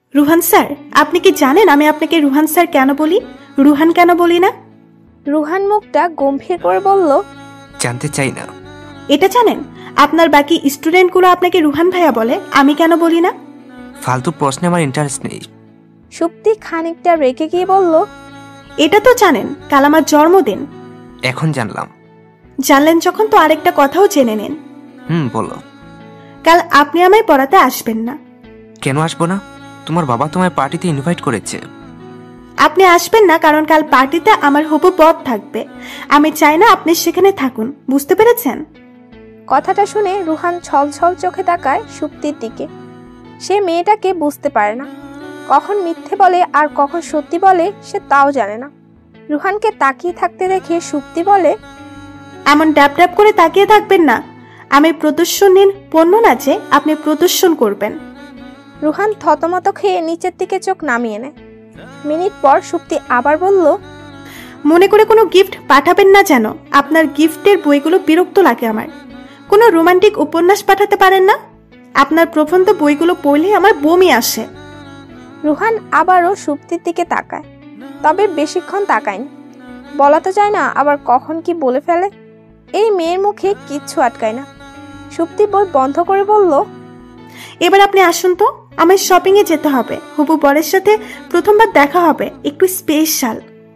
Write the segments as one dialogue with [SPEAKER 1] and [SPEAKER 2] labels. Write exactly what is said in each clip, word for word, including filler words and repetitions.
[SPEAKER 1] Ruhan sir, আপনি কি জানেন আমি আপনাকে রুহান স্যার কেন বলি, রুহান কেন বলি না?
[SPEAKER 2] রুহান মুখটা গম্ভীর করে বলল,
[SPEAKER 3] জানতে চাই না।
[SPEAKER 1] এটা জানেন আপনার বাকি স্টুডেন্টগুলো আপনাকে রুহান ভাইয়া বলে, আমি কেন বলি না?
[SPEAKER 3] ফালতু প্রশ্নে আমার ইন্টারেস্ট নেই।
[SPEAKER 2] সুপ্তি খানিকটা রেগে গিয়ে বলল,
[SPEAKER 1] এটা তো জানেন কাল আমার জন্মদিন।
[SPEAKER 3] এখন জানলাম।
[SPEAKER 1] জানলেন যখন তো আরেকটা কথাও জেনে নেন।
[SPEAKER 3] হুম, বলো।
[SPEAKER 1] কাল আপনি আমায় পড়াতে আসবেন না।
[SPEAKER 3] কেন আসবো না? তোমার বাবা তোমায় পার্টিতে ইনভাইট করেছে।
[SPEAKER 1] আপনি আসবেন না কারণ কাল পার্টিতে আমার হবু বর থাকবে, আমি চাই না আপনি সেখানে থাকুন, বুঝতে পেরেছেন?
[SPEAKER 2] কথাটা শুনে রুহান ছলছল চোখে তাকায় সুপ্তির দিকে। সে মেয়েটাকে বুঝতে পারে না, কখন মিথ্যে বলে আর কখন সত্যি বলে সে তাও জানে না। রুহানকে তাকিয়ে থাকতে দেখে সুপ্তি বলে,
[SPEAKER 1] এমন ড্যাপ ড্যাপ করে তাকিয়ে থাকবেন না, আমি প্রদর্শনীর পণ্য না যে আপনি প্রদর্শন করবেন।
[SPEAKER 2] রুহান থতমত খেয়ে নিচের দিকে চোখ নামিয়ে নেয়। মিনিট পর সুপ্তি আবার বলল,
[SPEAKER 1] মনে করে কোনো গিফট পাঠাবেন না যেন, আপনার গিফটের বইগুলো বিরক্ত লাগে আমার। কোনো রোমান্টিক উপন্যাস পাঠাতে পারেন না? আপনার প্রবন্ধ বইগুলো পড়লে আমার বমি আসে।
[SPEAKER 2] রুহান আবারও সুপ্তির দিকে তাকায়, তবে বেশিক্ষণ তাকায়নি। বলা তো যায় না আবার কখন কি বলে ফেলে। এই মেয়ের মুখে কিচ্ছু আটকায় না। সুপ্তি বই বন্ধ করে বলল,
[SPEAKER 1] এবার আপনি আসুন তো, আমার শপিং এ যেতে হবে, হবু বরের সাথে প্রথমবার দেখা হবে, একটু স্পেশাল।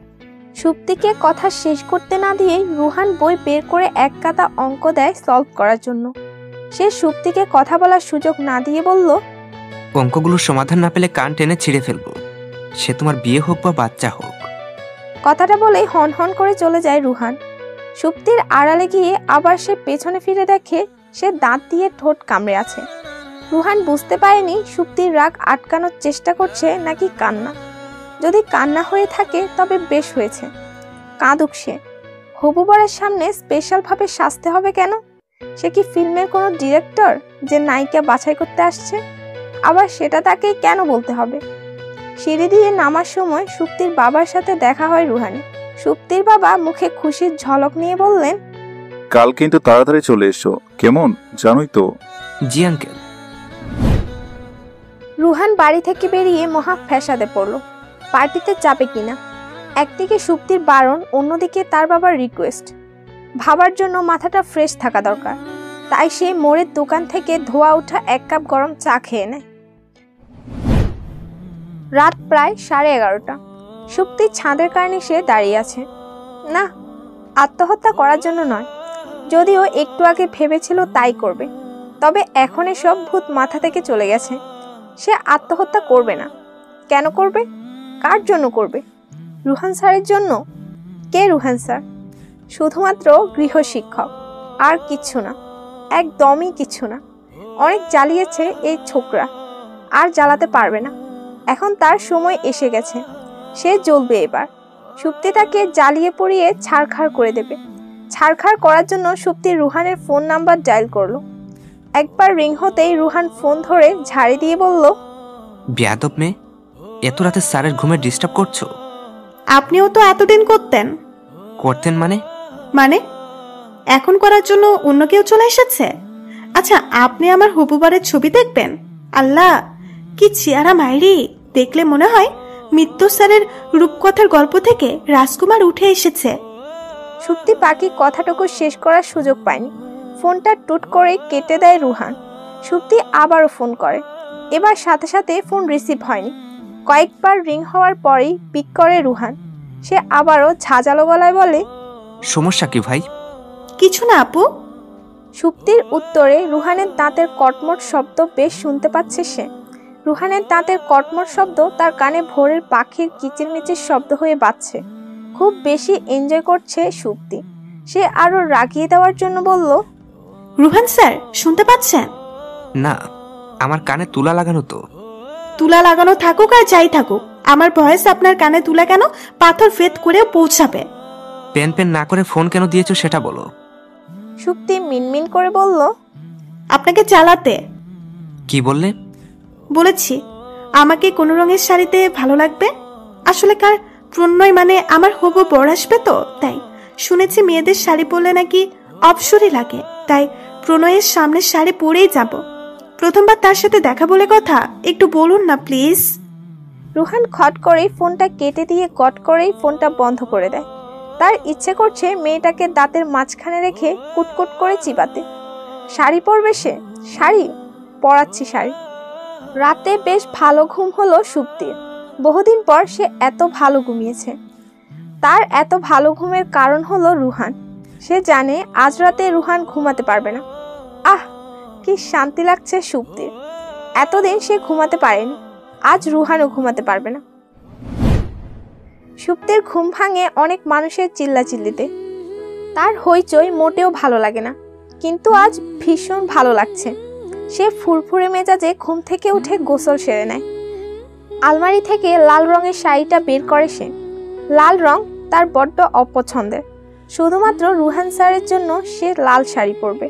[SPEAKER 2] সুপ্তিকে কথা শেষ করতে না দিয়ে রুহান বই বের করে এক কাতা অঙ্ক দেয় সলভ করার জন্য। সে সুপ্তিকে কথা বলার সুযোগ না দিয়ে বলল,
[SPEAKER 3] অঙ্কগুলোর সমাধান না পেলে কান টেনে ছিঁড়ে ফেলবো, সে তোমার বিয়ে হোক বা বাচ্চা হোক।
[SPEAKER 2] কথাটা বলেই হন হন করে চলে যায় রুহান। সুপ্তির আড়ালে গিয়ে আবার সে পেছনে ফিরে দেখে সে দাঁত দিয়ে ঠোঁট কামড়ে আছে। রুহান বুঝতে পারেনি সুপ্তির রাগ আটকানোর চেষ্টা করছে নাকি কান্না। যদি কান্না হয়ে থাকে তবে বেশ হয়েছে, কাঁদুক সে। হবু বরের সামনে স্পেশালভাবে সাজতে হবে কেন? সে কি ফিল্মের কোনো ডিরেক্টর যে নায়িকা বাছাই করতে আসছে? আবার সেটা তাকেই কেন বলতে হবে? সিঁড়ি দিয়ে নামার সময় সুপ্তির বাবার সাথে দেখা হয় রুহানি। সুপ্তির বাবা মুখে খুশির ঝলক নিয়ে বললেন,
[SPEAKER 4] কাল কিন্তু তাড়াতাড়ি চলে এসো, কেমন জানোই তো।
[SPEAKER 3] জি আঙ্কেল।
[SPEAKER 2] রুহান বাড়ি থেকে বেরিয়ে মহা ফ্যাসাদে পড়ল, পার্টিতে যাবে কিনা। একদিকে সুপ্তির বারণ, অন্যদিকে তার বাবার রিকোয়েস্ট। ভাবার জন্য মাথাটা ফ্রেশ থাকা দরকার, তাই সে মোড়ের দোকান থেকে ধোয়া ওঠা এক কাপ গরম চা খেয়ে নেয়। রাত প্রায় সাড়ে এগারোটা। সুপ্তি ছাদের কার্নিশে দাঁড়িয়ে আছে। না, আত্মহত্যা করার জন্য নয়, যদিও একটু আগে ভেবেছিল তাই করবে, তবে এখন এসব ভূত মাথা থেকে চলে গেছে। সে আত্মহত্যা করবে না। কেন করবে? কার জন্য করবে? রুহান স্যারের জন্য। কে রুহান স্যার? শুধুমাত্র গৃহশিক্ষক, আর কিচ্ছু না, একদমই কিছু না। অনেক জ্বালিয়েছে এই ছোকরা, আর জ্বালাতে পারবে না। এখন তার সময় এসে গেছে, সে জ্বলবে এবার। সুপ্তি তাকে জ্বালিয়ে পুড়িয়ে ছাড়খাড় করে দেবে। ছাড়খাড় করার জন্য সুপ্তি রুহানের ফোন নাম্বার ডায়াল করলো। একবার রিং হতেই রুহান ফোন ধরে ঝাড়ি দিয়ে বলল,
[SPEAKER 3] বেয়াদব মেয়ে, এত রাতে স্যারের ঘুমে ডিস্টার্ব করছো?
[SPEAKER 1] আপনিও তো এতদিন করতেন।
[SPEAKER 3] করতেন মানে?
[SPEAKER 1] মানে এখন করার জন্য অন্য কেউ চলে এসেছে? আচ্ছা, আপনি আমার হবু বরের ছবি দেখবেন? আল্লাহ, কি চেহারা মাইরি! দেখলে মনে হয় মিত্র স্যারের রূপকথার গল্প থেকে রাজকুমার উঠে এসেছে।
[SPEAKER 2] সুপ্তি বাকি কথাটুকু শেষ করার সুযোগ পায়নি। ফোনটা টুট করে কেটে দেয় রুহান। সুপ্তি আবারও ফোন করে, এবার সাথে সাথে ফোন রিসিভ হয়নি। কয়েকবার রিং হওয়ার পরেই পিক করে রুহান। সে আবারও ঝাঁঝালো গলায় বলে,
[SPEAKER 3] সমস্যা কি ভাই?
[SPEAKER 1] কিছু না আপু।
[SPEAKER 2] সুপ্তির উত্তরে রুহানের দাঁতের কটমট শব্দ বেশ শুনতে পাচ্ছে সে। রুহানের দাঁতের কটমট শব্দ তার কানে ভোরের পাখির কিচিরমিচির শব্দ হয়ে বাজছে। খুব বেশি এনজয় করছে সুপ্তি। সে আরো রাগিয়ে দেওয়ার জন্য বলল,
[SPEAKER 1] রুহান স্যার, শুনতে পাচ্ছেন?
[SPEAKER 3] না, আমার কানে তুলা লাগানো তো।
[SPEAKER 1] তুলা লাগানো থাকুক আর যাই থাকুক, আমার ভয়েস আপনার কানে তুলা কেন পাথর ফেদ করে পৌঁছাবে।
[SPEAKER 3] পেন পেন না করে ফোন কেন দিয়েছো সেটা বলো।
[SPEAKER 2] সুপ্তি মিনমিন করে বলল,
[SPEAKER 1] আপনাকে চালাতে।
[SPEAKER 3] কি বললে?
[SPEAKER 1] বলেছি আমাকে কোন রঙের শাড়িতে ভালো লাগবে। আসলে কার প্রণয় মানে আমার হবু বর আসবে তো, তাই শুনেছি মেয়েদের শাড়ি পরলে নাকি অপসরি লাগে, তাই প্রণয়ের সামনে শাড়ি পরেই যাব। প্রথমবার তার সাথে দেখা বলে কথা, একটু বলুন না প্লিজ।
[SPEAKER 2] রুহান খট করেই ফোনটা কেটে দিয়ে কট করেই ফোনটা বন্ধ করে দেয়। তার ইচ্ছে করছে মেয়েটাকে দাঁতের মাঝখানে রেখে কুটকুট করে চিবাতে। শাড়ি পরবে সে? শাড়ি পরাচ্ছি শাড়ি। রাতে বেশ ভালো ঘুম হলো সুপ্তির। বহুদিন পর সে এত ভালো ঘুমিয়েছে। তার এত ভালো ঘুমের কারণ হলো রুহান। সে জানে আজ রাতে রুহান ঘুমাতে পারবে না। আহ, কি শান্তি লাগছে সুপ্তির। এতদিন সে ঘুমাতে পারেনি, আজ রুহানও ঘুমাতে পারবে না। সুপ্তির ঘুম ভাঙে অনেক মানুষের চিল্লাচিল্লিতে। তার হইচই মোটেও ভালো লাগে না, কিন্তু আজ ভীষণ ভালো লাগছে। সে ফুরফুরে মেজাজে ঘুম থেকে উঠে গোসল সেরে নেয়। আলমারি থেকে লাল রঙের শাড়িটা বের করে সে। লাল রং তার বড্ড অপছন্দের। শুধুমাত্র রুহান স্যারের জন্য সে লাল শাড়ি পরবে।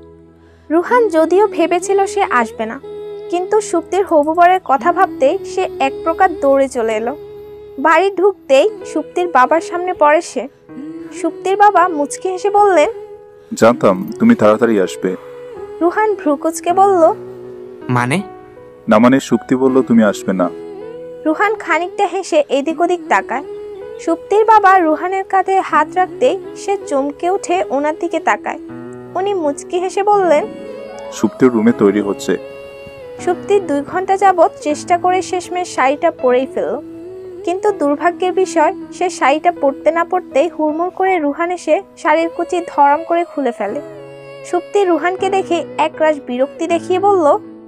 [SPEAKER 2] রুহান যদিও ভেবেছিল সে আসবে না, কিন্তু সুপ্তির হবু বরের কথা ভাবতেই সে এক প্রকার দৌড়ে চলে এলো। বাড়ি ঢুকতেই সুপ্তির বাবার সামনে পড়ে সে। সুপ্তির বাবা মুচকি হেসে বললেন,
[SPEAKER 4] জানতাম তুমি তাড়াতাড়ি আসবে।
[SPEAKER 2] রুহান ভ্রুকুচকে বলল,
[SPEAKER 3] মানে?
[SPEAKER 4] না মানে সুপ্তি বলল তুমি আসবে না।
[SPEAKER 2] রুহান খানিকটা হেসে এদিক ওদিক তাকায়। সুপ্তির বাবা রুহানের কাঁধে হাত রাখতেই সে চমকে উঠে ওনার দিকে তাকায়। উনি মুচকি হেসে বললেন,
[SPEAKER 4] সুপ্তির রুমে তৈরি হচ্ছে।
[SPEAKER 2] সুপ্তির দুই ঘন্টা যাবৎ চেষ্টা করে শেষমেশ শাড়িটা পরেই ফেলল, কিন্তু দুর্ভাগ্যের বিষয় সে শাড়িটা পরতে না পরতেই হুড়মুড় করে রুহান এসে শাড়ির কুচি ধরাম করে খুলে ফেলে। সুপ্তি রুহানকে দেখে একরাশ বিরক্তি দেখিয়ে বলল,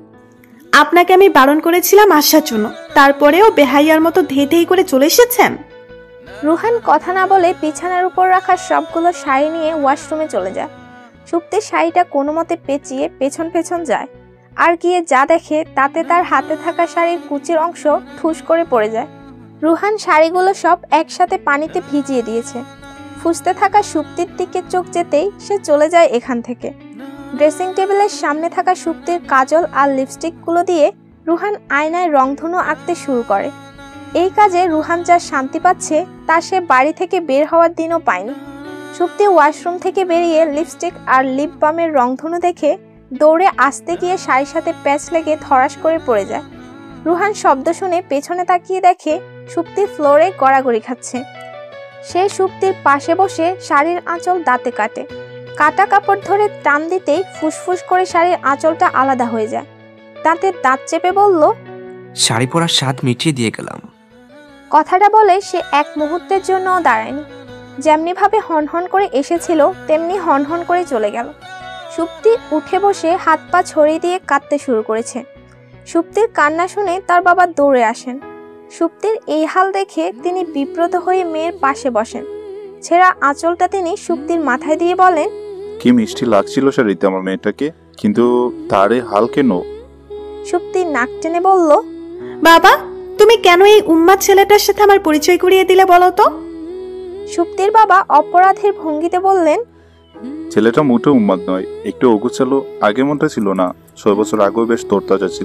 [SPEAKER 1] আপনাকে আমি বারণ করেছিলাম আসার জন্য, তারপরেও বেহাইয়ার মতো ধেই ধেই করে চলে এসেছেন।
[SPEAKER 2] রুহান কথা না বলে বিছানার উপর রাখা সবগুলো শাড়ি নিয়ে ওয়াশরুমে চলে যায়। সুপ্তির শাড়িটা কোনো মতে পেঁচিয়ে পেছন পেছন যায়, আর গিয়ে যা দেখে তাতে তার হাতে থাকা শাড়ির কুচির অংশ ঠুস করে পড়ে যায়। রুহান শাড়িগুলো সব একসাথে পানিতে ভিজিয়ে দিয়েছে। ফুসতে থাকা সুপ্তির দিকে চোখ যেতেই সে চলে যায় এখান থেকে। ড্রেসিং টেবিলের সামনে থাকা সুপ্তির কাজল আর লিপস্টিকগুলো দিয়ে রুহান আয়নায় রংধনু আঁকতে শুরু করে। এই কাজে রুহান যা শান্তি পাচ্ছে তা সে বাড়ি থেকে বের হওয়ার দিনও পায়নি। সুপ্তি ওয়াশরুম থেকে বেরিয়ে লিপস্টিক আর লিপ বামের রংধনু দেখে দৌড়ে আসতে গিয়ে শাড়ির সাথে প্যাচ লেগে ধরাস করে পড়ে যায়। রুহান শব্দ শুনে পেছনে তাকিয়ে দেখে সুপ্তি ফ্লোরে গড়াগড়ি খাচ্ছে। সে সুপ্তির পাশে বসে শাড়ির আঁচল দাঁতে কাটে। কাটা কাপড় ধরে টান দিতেই ফুসফুস করে শাড়ির আঁচলটা আলাদা হয়ে যায়। দাঁতে দাঁত চেপে বলল,
[SPEAKER 3] শাড়ি পরার স্বাদ মিটিয়ে দিয়ে গেলাম।
[SPEAKER 2] কথাটা বলে সে এক মুহূর্তের জন্যও দাঁড়ায়নি। যেমনি ভাবে হনহন করে এসেছিল তেমনি হনহন করে চলে গেল। সুপ্তি উঠে বসে হাত পা ছড়িয়ে দিয়ে কাঁদতে শুরু করেছে। সুপ্তির কান্না শুনে তার বাবা দৌড়ে আসেন। সুপ্তির এই হাল দেখে তিনি বিব্রত হয়ে মেয়ের পাশে বসেন। ছেঁড়া আঁচলটা তিনি সুপ্তির মাথায় দিয়ে বলেন,
[SPEAKER 4] কি মিষ্টি লাগছিল শাড়িতে আমার মেয়েটাকে, কিন্তু তারে হাল কেন?
[SPEAKER 2] সুপ্তি নাক টেনে বলল,
[SPEAKER 1] বাবা, তুমি কেন এই উম্মাদ ছেলেটার সাথে আমার পরিচয় করিয়ে দিলে বলো তো?
[SPEAKER 2] সুপ্তির বাবা অপরাধের ভঙ্গিতে বললেন,
[SPEAKER 4] ছেলেটা মোটেও উন্মাদ নয়, একটু অগুছালো, আগে মনটা ছিল না, ছয় বছর আগেও বেশ তোরতাজা ছিল।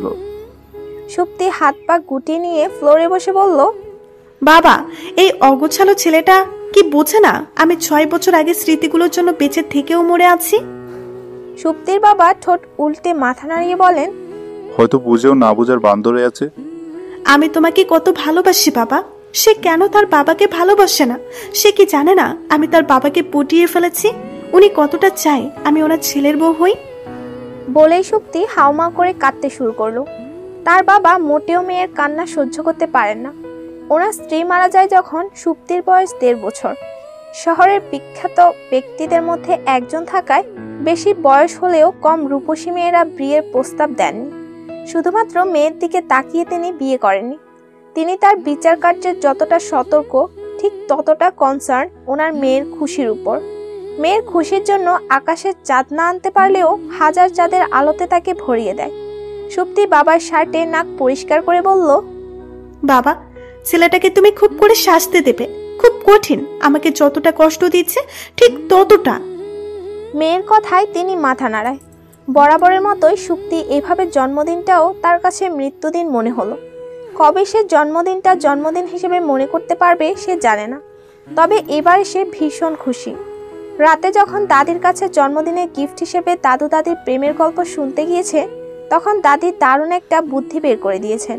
[SPEAKER 2] সুপ্তি হাত পা গুটিয়ে নিয়ে ফ্লোরে বসে বলল,
[SPEAKER 1] বাবা, এই অগোছালো ছেলেটা কি বোঝে না আমি ছয় বছর আগে স্মৃতিগুলোর জন্য বেঁচে থেকেও মরে আছি?
[SPEAKER 2] সুপ্তির বাবা ঠোঁট উল্টে মাথা নাড়িয়ে বলেন,
[SPEAKER 4] হয়তো বুঝেও না বুঝার বান্দরে আছে।
[SPEAKER 1] আমি তোমাকে কত ভালোবাসি বাবা। সে কেন তার বাবাকে ভালোবাসে না? সে কি জানে না আমি তার বাবাকে পটিয়ে ফেলেছি? উনি কতটা চায় আমি ওনার ছেলের বউ হই।
[SPEAKER 2] বলেই সুপ্তি হাউমাউ করে কাঁদতে শুরু করলো। তার বাবা মোটেও মেয়ের কান্না সহ্য করতে পারেন না। ওনার স্ত্রী মারা যায় যখন সুপ্তির বয়স দেড় বছর। শহরের বিখ্যাত ব্যক্তিদের মধ্যে একজন থাকায় বেশি বয়স হলেও কম রূপসী মেয়েরা বিয়ের প্রস্তাব দেননি। শুধুমাত্র মেয়ের দিকে তাকিয়ে তিনি বিয়ে করেননি। তিনি তার বিচার কার্যের যতটা সতর্ক, ঠিক ততটা কনসার্ন ওনার মেয়ের খুশির উপর। মেয়ের খুশির জন্য আকাশের চাঁদ না আনতে পারলেও হাজার চাঁদের আলোতে তাকে ভরিয়ে দেয়। সুপ্তি বাবার শার্টে নাক পরিষ্কার করে বলল,
[SPEAKER 1] বাবা, ছেলেটাকে তুমি খুব করে শাস্তি দেবে, খুব কঠিন। আমাকে যতটা কষ্ট দিচ্ছে ঠিক ততটা।
[SPEAKER 2] মেয়ের কথায় তিনি মাথা নাড়ায়। বরাবরের মতোই সুপ্তি এভাবে জন্মদিনটাও তার কাছে মৃত্যুদিন মনে হলো। কবে সে জন্মদিনটা জন্মদিন হিসেবে মনে করতে পারবে সে জানে না, তবে এবার সে ভীষণ খুশি। রাতে যখন দাদির কাছে জন্মদিনের গিফট হিসেবে দাদু দাদির প্রেমের গল্প শুনতে গিয়েছে, তখন দাদি দারুণ একটা বুদ্ধি বের করে দিয়েছেন।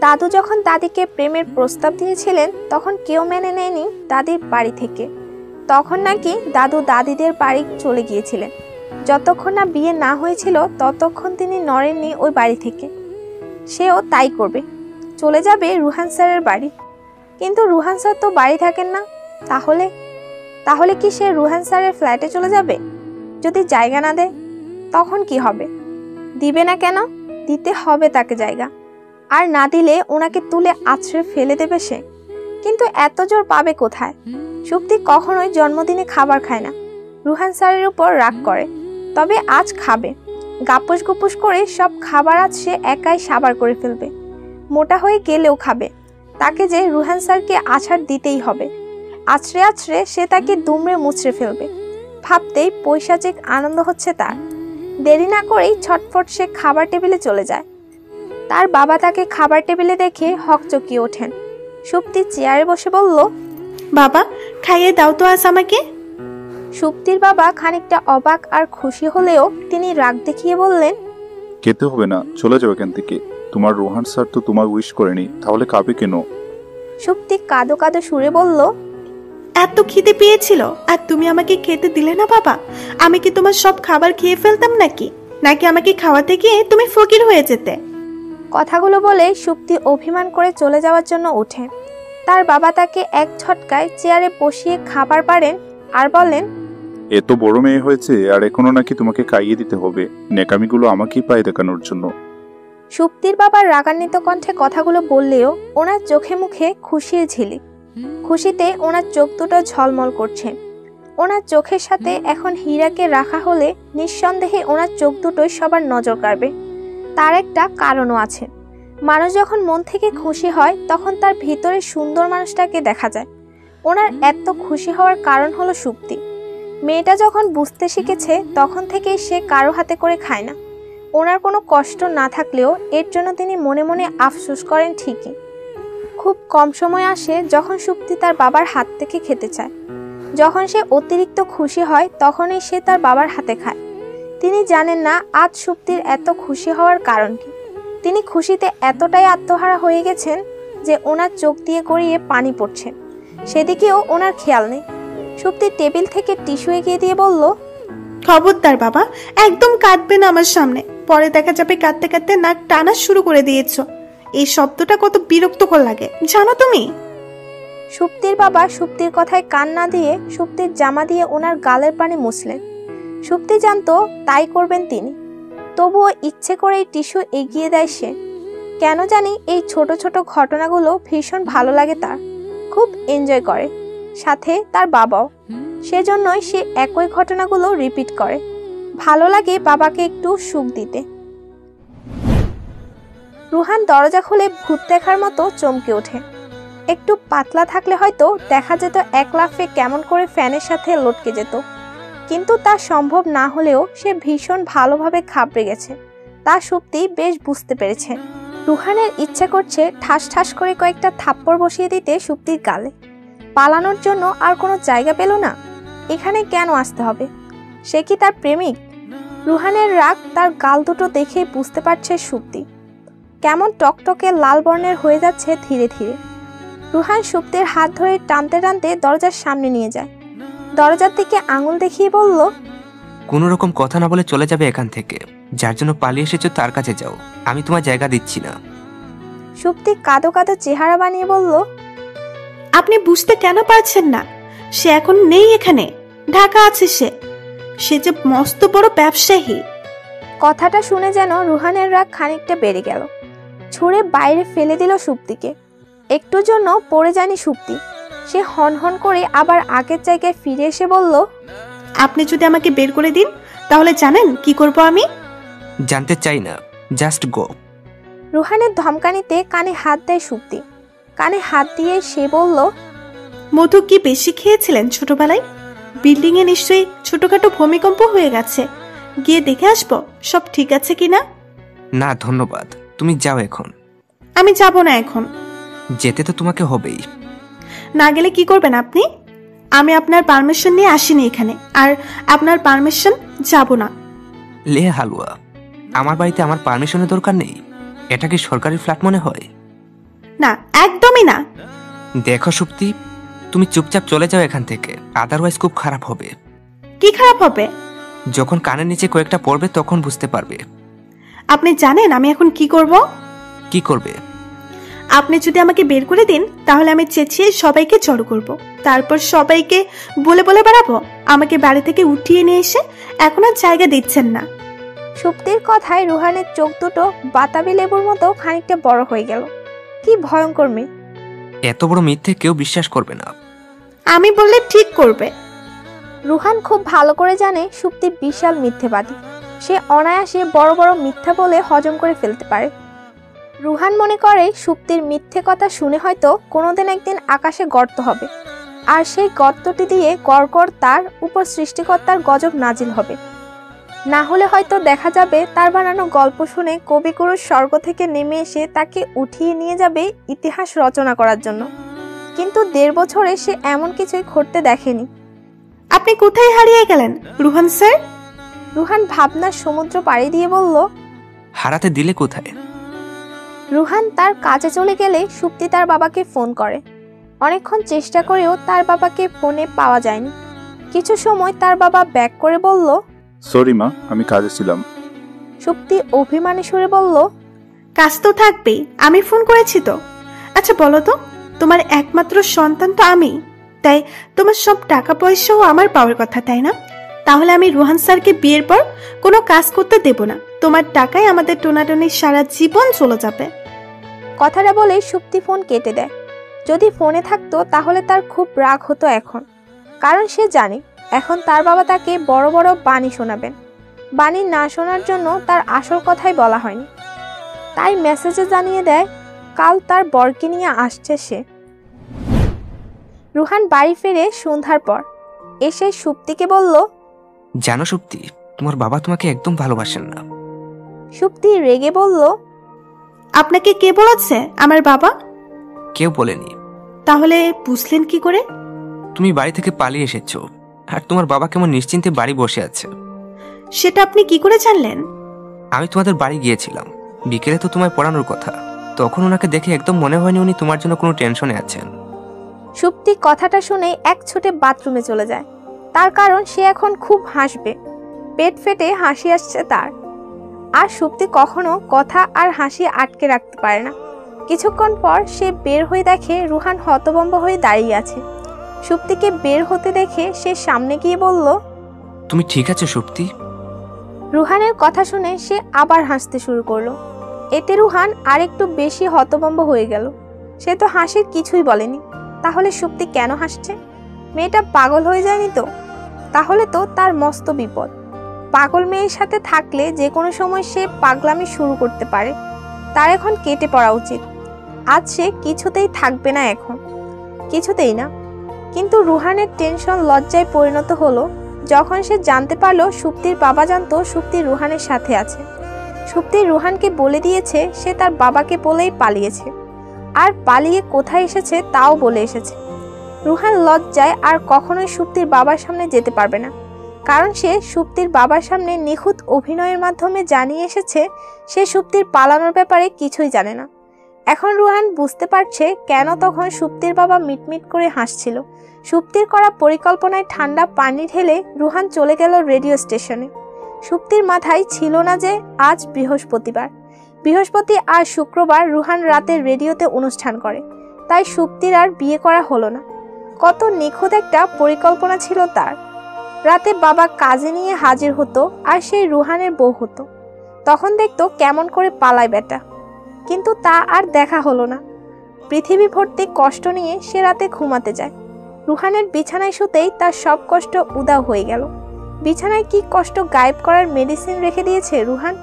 [SPEAKER 2] দাদু যখন দাদিকে প্রেমের প্রস্তাব দিয়েছিলেন তখন কেউ মেনে নেয়নি দাদির বাড়ি থেকে। তখন নাকি দাদু দাদিদের বাড়ি চলে গিয়েছিলেন। যতক্ষণ না বিয়ে না হয়েছিল ততক্ষণ তিনি নড়েননি ওই বাড়ি থেকে। সেও তাই করবে, চলে যাবে রুহান স্যারের বাড়ি। কিন্তু রুহান স্যার তো বাড়ি থাকেন না। তাহলে তাহলে কি সে রুহান স্যারের ফ্ল্যাটে চলে যাবে? যদি জায়গা না দেয় তখন কি হবে? দিবে না কেন? দিতে হবে তাকে জায়গা। আর না দিলে ওনাকে তুলে আছড়ে ফেলে দেবে সে। কিন্তু এত জোর পাবে কোথায়? সুপ্তি কখনোই জন্মদিনে খাবার খায় না, রুহান স্যারের উপর রাগ করে। তবে আজ খাবে। গাপুস গুপুস করে সব খাবার আজ সে একাই সাবার করে ফেলবে। মোটা হয়ে গেলেও খাবে। তাকে যে রুহান স্যারকে আছাড় দিতেই হবে। আছড়ে আছড়ে সে তাকে দুমড়ে মুচড়ে ফেলবে। ভাবতেই পৈশাচিক আনন্দ হচ্ছে তার। দেরি না করেই ছটফট সে খাবার টেবিলে চলে যায়। তার বাবা তাকে খাবার টেবিলে দেখে হকচকিয়ে ওঠেন। সুপ্তি চেয়ারে বসে বলল,
[SPEAKER 1] বাবা, খাইয়ে দাও তো আজ আমাকে।
[SPEAKER 2] সুপ্তির বাবা খানিকটা অবাক আর খুশি হলেও তিনি রাগ দেখিয়ে বললেন,
[SPEAKER 4] খেতে হবে না, চলে যাও এখান থেকে। তোমার রোহান স্যার তো তোমার উইশ করেনি, তাহলে খাবে কেন?
[SPEAKER 2] সুপ্তি কাঁদো কাঁদো সুরে বলল,
[SPEAKER 1] এত খিদে পেয়েছিল আর তুমি আমাকে খেতে দিলে না বাবা। আমি কি তোমার সব খাবার খেয়ে ফেলতাম নাকি নাকি আমাকে খাওয়াতে গিয়ে তুমি ফকির হয়ে যেতে?
[SPEAKER 2] কথাগুলো বলে সুপ্তি অভিমান করে চলে যাওয়ার জন্য ওঠে। তার বাবা তাকে এক ঝটকায় চেয়ারে বসিয়ে খাবার বাড়েন আর বলেন,
[SPEAKER 4] এত বড় মেয়ে হয়েছে আর এখনো নাকি তোমাকে খাইয়ে দিতে হবে? নেকামিগুলো আমাকেই পায় দেখানোর জন্য।
[SPEAKER 2] সুপ্তির বাবার রাগান্বিত কণ্ঠে কথাগুলো বললেও ওনার চোখে মুখে খুশির ঝিলিক। খুশিতে ওনার চোখ দুটো ঝলমল করছে। ওনার চোখের সাথে এখন হীরাকে রাখা হলে নিঃসন্দেহে ওনার চোখ দুটোই সবার নজর কাড়বে। তার একটা কারণও আছে। মানুষ যখন মন থেকে খুশি হয় তখন তার ভিতরে সুন্দর মানুষটাকে দেখা যায়। ওনার এত খুশি হওয়ার কারণ হলো সুপ্তি। মেয়েটা যখন বুঝতে শিখেছে তখন থেকেই সে কারো হাতে করে খায় না। ওনার কোনো কষ্ট না থাকলেও এর জন্য তিনি মনে মনে আফসোস করেন ঠিকই। খুব কম সময় আসে যখন সুপ্তি তার বাবার হাত থেকে খেতে চায়। যখন সে অতিরিক্ত খুশি হয় তখনই সে তার বাবার হাতে খায়। তিনি জানেন না আজ সুপ্তির এত খুশি হওয়ার কারণ কি। তিনি খুশিতে এতটাই আত্মহারা হয়ে গেছেন যে ওনার চোখ দিয়ে গড়িয়ে পানি পড়ছে। সেদিকেও ওনার খেয়াল নেই। সুপ্তি টেবিল থেকে টিস্যু এগিয়ে দিয়ে বলল,
[SPEAKER 1] খবরদার বাবা, একদম কাঁদবে না আমার সামনে। পরে দেখা যাবে কাঁদতে কাঁদতে নাক টানা শুরু করে দিয়েছ। এই শব্দটা কত বিরক্তকর লাগে জানো তুমি?
[SPEAKER 2] সুপ্তির বাবা সুপ্তির কথায় কান না দিয়ে সুপ্তির জামা দিয়ে ওনার গালের পানি মুছলেন। সুপ্তি জানতো তাই করবেন তিনি, তবুও ইচ্ছে করেই টিস্যু এগিয়ে দেয় সে। কেন জানি এই ছোট ছোট ঘটনাগুলো ভীষণ ভালো লাগে তার, খুব এনজয় করে। সাথে তার বাবাও। সেজন্যই সে একই ঘটনাগুলো রিপিট করে। ভালো লাগে বাবাকে একটু সুখ দিতে। রুহান দরজা খুলে ভূত দেখার মতো চমকে ওঠে। একটু পাতলা থাকলে হয়তো দেখা যেত এক লাফে কেমন করে ফ্যানের সাথে লটকে যেত। কিন্তু তা সম্ভব না হলেও সে ভীষণ ভালোভাবে ঘাবড়ে গেছে। তা সুপ্তি বেশ বুঝতে পেরেছে। রুহানের ইচ্ছে করছে ঠাস ঠাস করে কয়েকটা থাপ্পড় বসিয়ে দিতে সুপ্তির গালে। পালানোর জন্য আর কোনো জায়গা পেল না। এখানে কেন আসতে হবে? সে কি তার প্রেমিক? রুহানের রাগ তার গাল দুটো দেখেই বুঝতে পারছে সুপ্তি। কেমন টকটকে লাল বর্ণের হয়ে যাচ্ছে ধীরে ধীরে। রুহান সুপ্তির হাত ধরে টানতে টানতে দরজার সামনে নিয়ে যায়। দরজার দিকে আঙুল দেখিয়ে বলল,
[SPEAKER 3] কোনো রকম কথা না বলে চলে যাবে এখান থেকে। যার জন্য পালিয়ে এসেছো তার কাছে যাও, আমি তোমার জায়গা দিচ্ছি না।
[SPEAKER 2] সুপ্তি কাঁদো কাঁদো চেহারা বানিয়ে বলল,
[SPEAKER 1] আপনি বুঝতে কেন পারছেন না? সে এখন নেই এখানে, ঢাকা আছে সে। সে যে মস্ত বড় ব্যবসায়ী।
[SPEAKER 2] কথাটা শুনে যেন রুহানের রাগ খানিকটা বেড়ে গেল। ছুঁড়ে বাইরে ফেলে দিল সুপ্তিকে। একটু জন্য পড়ে যায়নি সুপ্তি। সে হনহন করে আবার আগের জায়গায় ফিরে এসে বলল,
[SPEAKER 1] আপনি যদি আমাকে বের করে দিন তাহলে জানেন কি করব আমি?
[SPEAKER 3] জানতে চাই না, জাস্ট গো।
[SPEAKER 2] রুহানের ধমকানিতে কানে হাত দেয় সুপ্তি। কানে হাত দিয়ে সে বলল,
[SPEAKER 1] মধু কি বেশি খেয়েছিলেন ছোটবেলায়? বিল্ডিং এ নিশ্চয়ই ছোটখাটো ভূমিকম্প হয়ে গেছে, গিয়ে দেখে আসবো সব ঠিক আছে কিনা।
[SPEAKER 3] না ধন্যবাদ, তুমি যাও এখন।
[SPEAKER 1] আমি যাব না এখন।
[SPEAKER 3] যেতে তো তোমাকে হবেই।
[SPEAKER 1] না গেলে কি করবেন আপনি? আমি আপনার পারমিশন নিয়ে আসিনি এখানে, আর আপনার পারমিশন যাব না।
[SPEAKER 3] লে হালুয়া, আমার বাড়িতে আমার পারমিশনের দরকার নেই? এটা কি সরকারি ফ্ল্যাট মনে হয়?
[SPEAKER 1] না, একদমই না।
[SPEAKER 3] দেখো সুপ্তি, তুমি চুপচাপ চলে যাও এখান থেকে, আদারওয়াইজ খুব খারাপ হবে।
[SPEAKER 1] কি খারাপ হবে?
[SPEAKER 3] যখন কানের নিচে কয়েকটা পড়বে তখন বুঝতে পারবে।
[SPEAKER 1] আপনি জানেন আমি এখন কি করব?
[SPEAKER 3] কি করবে?
[SPEAKER 1] আপনি যদি আমাকে বের করে দিন তাহলে আমি চেঁচিয়ে সবাইকে জড়ো করব, তারপর সবাইকে বলে বলে বেড়াবো আমাকে বাড়ি থেকে উঠিয়ে নিয়ে এসে এখন আর জায়গা দিচ্ছেন না।
[SPEAKER 2] সুপ্তির কথায় রুহানের চোখ দুটো বাতাবি লেবুর মতো খানিকটা বড় হয়ে গেল। কি ভয়ঙ্কর মেয়ে!
[SPEAKER 3] এত বড় মিথ্যে কেউ বিশ্বাস করবে না।
[SPEAKER 1] আমি বললে ঠিক করবে।
[SPEAKER 2] রুহান খুব ভালো করে জানে সুপ্তি বিশাল মিথ্যেবাদী। সে অনায়াসে বড় বড় মিথ্যা বলে হজম করে ফেলতে পারে। রুহান মনে করে সুপ্তির মিথ্যে কথা শুনে হয়তো কোনোদিন একদিন আকাশে গর্ত হবে, আর সেই গর্তটি দিয়ে গড়গড় তার উপর সৃষ্টিকর্তার গজব নাজিল হবে। না হলে হয়তো দেখা যাবে তার বানানো গল্প শুনে কবিগুরু স্বর্গ থেকে নেমে এসে তাকে উঠিয়ে নিয়ে যাবে ইতিহাস রচনা করার জন্য। কিন্তু দেড় বছরে সে এমন কিছুই ঘটতে দেখেনি।
[SPEAKER 1] আপনি কোথায় হারিয়ে গেলেন রুহান স্যার?
[SPEAKER 2] রুহান ভাবনার সমুদ্র পাড়ি দিয়ে বলল,
[SPEAKER 3] হারাতে দিলে কোথায়?
[SPEAKER 2] রুহান তার কাজে চলে গেলে সুপ্তি তার বাবাকে ফোন করে। অনেকক্ষণ চেষ্টা করেও তার বাবাকে ফোনে পাওয়া যায়নি। কিছু সময় তার বাবা ব্যাক করে বলল,
[SPEAKER 4] সরি মা, আমি কাজে ছিলাম।
[SPEAKER 2] সুপ্তি অভিমানী সুরে বলল,
[SPEAKER 1] কাজ তো থাকবেই, আমি ফোন করেছি তো। আচ্ছা বলো তো, তোমার একমাত্র সন্তান তো আমি, তাই তোমার সব টাকা পয়সাও আমার পাওয়ার কথা, তাই না? তাহলে আমি রুহান স্যারকে বিয়ের পর কোনো কাজ করতে দেব না। তোমার টাকায় আমাদের টোনাটনি সারা জীবন চলে যাবে।
[SPEAKER 2] কথাটা বলে সুপ্তি ফোন কেটে দেয়। যদি ফোনে থাকতো তাহলে তার খুব রাগ হতো এখন, কারণ সে জানে এখন তার বাবা তাকে বড় বড় বাণী শোনাবেন। বাণী না শোনার জন্য তার আসল কথাই বলা হয়নি, তাই মেসেজে জানিয়ে দেয় কাল তার বরকে নিয়ে আসছে সে। রুহান বাড়ি ফিরে সন্ধ্যার পর এসে সুপ্তিকে বলল,
[SPEAKER 3] জানো সুপ্তি, তোমার বাবা তোমাকে একদম ভালোবাসেন না।
[SPEAKER 2] সুপ্তি রেগে বলল,
[SPEAKER 1] আপনাকে কে বলেছে আমার বাবা?
[SPEAKER 3] কেউ বলেনি।
[SPEAKER 1] তাহলে বুঝলেন কি করে?
[SPEAKER 3] তুমি বাড়ি থেকে পালিয়ে এসেছো, আর তোমার বাবা কেমন নিশ্চিন্তে বাড়ি বসে আছে।
[SPEAKER 1] সেটা আপনি কি করে জানলেন?
[SPEAKER 3] আমি তোমাদের বাড়ি গিয়েছিলাম, বিকেলে তো তোমায় পড়ানোর কথা। তখন ওনাকে দেখে একদম মনে হয়নি উনি তোমার জন্য কোনো টেনশনে আছেন।
[SPEAKER 2] সুপ্তি কথাটা শুনে এক ছুটে বাথরুমে চলে যায়। তার কারণ সে এখন খুব হাসবে, পেট ফেটে হাসি আসছে তার। আর সুপ্তি কখনো কথা আর হাসি আটকে রাখতে পারে না। কিছুক্ষণ পর সে বের হয়ে দেখে রুহান হতভম্ব হয়ে দাঁড়িয়ে আছে। সুপ্তিকে বের হতে দেখে সে সামনে গিয়ে বলল,
[SPEAKER 3] তুমি ঠিক আছো সুপ্তি?
[SPEAKER 2] রুহানের কথা শুনে সে আবার হাসতে শুরু করলো। এতে রুহান আরেকটু বেশি হতভম্ব হয়ে গেল। সে তো হাসির কিছুই বলেনি, তাহলে সুপ্তি কেন হাসছে? মেয়েটা পাগল হয়ে যায়নি তো? তাহলে তো তার মস্ত বিপদ। পাগল মেয়ের সাথে থাকলে যে কোনো সময় সে পাগলামি শুরু করতে পারে। তার এখন কেটে পড়া উচিত। আজ সে কিছুতেই থাকবে না, এখন কিছুতেই না। কিন্তু রুহানের টেনশন লজ্জায় পরিণত হলো যখন সে জানতে পারলো সুপ্তির বাবা জানতো সুপ্তি রুহানের সাথে আছে। সুপ্তি রুহানকে বলে দিয়েছে সে তার বাবাকে বলেই পালিয়েছে, আর পালিয়ে কোথায় এসেছে তাও বলে এসেছে। রুহান লজ্জায় আর কখনোই সুপ্তির বাবার সামনে যেতে পারবে না, কারণ সে সুপ্তির বাবার সামনে নিখুঁত অভিনয়ের মাধ্যমে জানিয়ে এসেছে সে সুপ্তির পালানোর ব্যাপারে কিছুই জানে না। এখন রুহান বুঝতে পারছে কেন তখন সুপ্তির বাবা মিটমিট করে হাসছিল। সুপ্তির করা পরিকল্পনায় ঠান্ডা পানি ঢেলে রুহান চলে গেল রেডিও স্টেশনে। সুপ্তির মাথায় ছিল না যে আজ বৃহস্পতিবার। বৃহস্পতি আর শুক্রবার রুহান রাতে রেডিওতে অনুষ্ঠান করে, তাই সুপ্তির আর বিয়ে করা হলো না। কত নিখুঁত একটা পরিকল্পনা ছিল তার। রাতে বাবা কাজে নিয়ে হাজির হতো আর সেই রুহানের বউ হতো। তখন দেখতো কেমন করে পালায় বেটা, কিন্তু তা আর দেখা হলো না। পৃথিবী ভর্তি কষ্ট নিয়ে সে রাতে ঘুমাতে যায়। রুহানের বিছানায় শুতেই তার সব কষ্ট উধাও হয়ে গেল। বিছানায় কি কষ্ট গায়েব করার মেডিসিন রেখে দিয়েছে রুহান।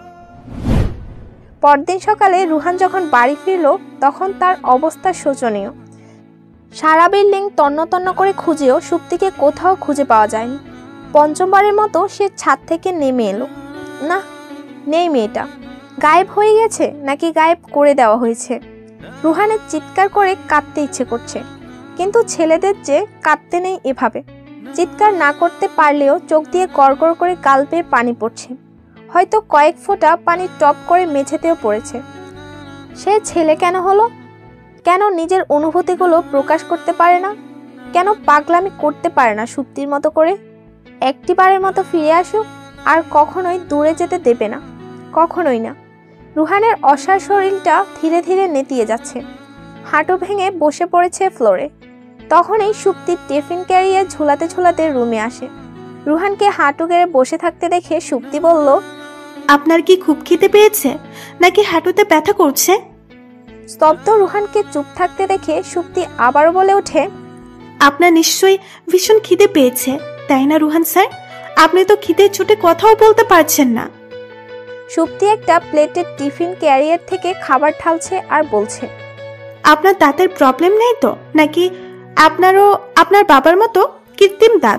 [SPEAKER 2] পরদিন সকালে রুহান যখন বাড়ি ফিরল তখন তার অবস্থা শোচনীয়। সারা বিল্ডিং তন্ন তন্ন করে খুঁজেও সুপ্তিকে কোথাও খুঁজে পাওয়া যায়নি। পঞ্চমবারের মতো সে ছাদ থেকে নেমে এলো। না, নেই মেয়েটা। গায়েব হয়ে গেছে নাকি গায়েব করে দেওয়া হয়েছে? রুহানের চিৎকার করে কাঁদতে ইচ্ছে করছে, কিন্তু ছেলেদের যে কাঁদতে নেই এভাবে। চিৎকার না করতে পারলেও চোখ দিয়ে গড়গড় করে গাল বেয়ে পানি পড়ছে। হয়তো কয়েক ফোঁটা পানি টপ করে মেঝেতেও পড়েছে। সে ছেলে কেন হলো? কেন নিজের অনুভূতিগুলো প্রকাশ করতে পারে না? কেন পাগলামি করতে পারে না সুপ্তির মতো করে? একটিবারের মতো ফিরে আসুক, আর কখনোই দূরে যেতে দেবে না, কখনোই না। রুহানের অসার শরীরটা ধীরে ধীরে নেতিয়ে যাচ্ছে, হাঁটু ভেঙে বসে পড়েছে ফ্লোরে। তখনই সুপ্তি টিফিন ক্যারিয়ে ঝুলাতে ঝুলাতে রুমে আসে। রুহানকে হাঁটু গেড়ে বসে থাকতে দেখে সুপ্তি বলল,
[SPEAKER 1] আপনার কি খুব খিদে পেয়েছে নাকি হাঁটুতে ব্যথা করছে?
[SPEAKER 2] স্তব্ধ রুহানকে চুপ থাকতে দেখে সুপ্তি আবারও বলে ওঠে,
[SPEAKER 1] আপনার নিশ্চয়ই ভীষণ খিদে পেয়েছে, তাই না রুহান স্যার? আপনি তো খিদে ছুটে কথাও বলতে পারছেন না।
[SPEAKER 2] সুপ্তি একটা প্লেটের টিফিন ক্যারিয়ার থেকে খাবার ঢালছে আর বলছে,
[SPEAKER 1] আপনার দাঁতের প্রবলেম নেই তো, নাকি আপনারও আপনার বাবার মতো কৃত্রিম দাঁত?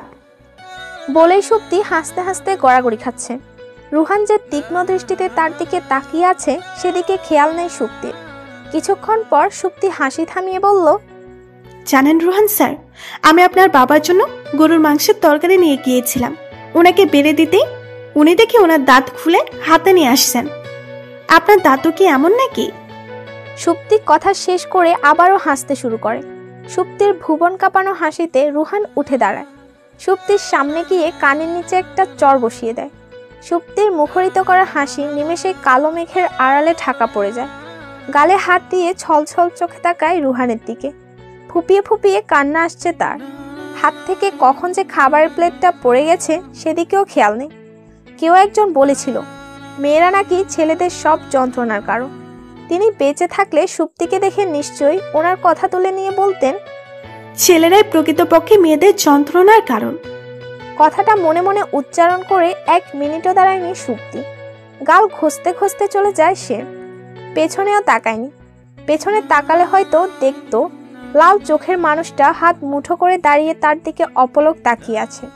[SPEAKER 2] বলেই সুপ্তি হাসতে হাসতে গড়াগড়ি খাচ্ছে। রুহান যে তীক্ষ্ণ দৃষ্টিতে তার দিকে তাকিয়ে আছে সেদিকে খেয়াল নেই সুপ্তির। কিছুক্ষণ পর সুপ্তি হাসি থামিয়ে বলল,
[SPEAKER 1] জানেন রুহান স্যার, আমি আপনার বাবার জন্য গরুর মাংসের তরকারি নিয়ে গিয়েছিলাম। ওনাকে বেড়ে দিতেই উনি দেখে ওনার দাঁত খুলে হাতে নিয়ে আসছেন। আপনার দাঁতও কি এমন নাকি?
[SPEAKER 2] সুপ্তি কথা শেষ করে আবারও হাসতে শুরু করে। সুপ্তির ভুবন কাঁপানো হাসিতে রুহান উঠে দাঁড়ায়। সুপ্তির সামনে গিয়ে কানের নিচে একটা চর বসিয়ে দেয়। সুপ্তির মুখরিত করা হাসি নিমেষে কালো মেঘের আড়ালে ঢাকা পড়ে যায়। গালে হাত দিয়ে ছলছল চোখে তাকায় রুহানের দিকে। ফুপিয়ে ফুপিয়ে কান্না আসছে তার। হাত থেকে কখন যে খাবারের প্লেটটা পড়ে গেছে সেদিকেও খেয়াল নেই। কেউ একজন বলেছিল, মেয়েরা নাকি ছেলেদের সব যন্ত্রণার কারণ। তিনি বেঁচে থাকলে সুপ্তিকে দেখে নিশ্চয়ই ওনার কথা তুলে নিয়ে বলতেন,
[SPEAKER 1] ছেলেরাই প্রকৃতপক্ষে মেয়েদের যন্ত্রণার কারণ।
[SPEAKER 2] কথাটা মনে মনে উচ্চারণ করে এক মিনিটও দাঁড়ায়নি সুপ্তি। গাল ঘষতে ঘষতে চলে যায় সে। পেছনেও তাকায়নি। পেছনে তাকালে হয়তো দেখতো লাল চোখের মানুষটা হাত মুঠো করে দাঁড়িয়ে তার দিকে অপলক তাকিয়ে আছে।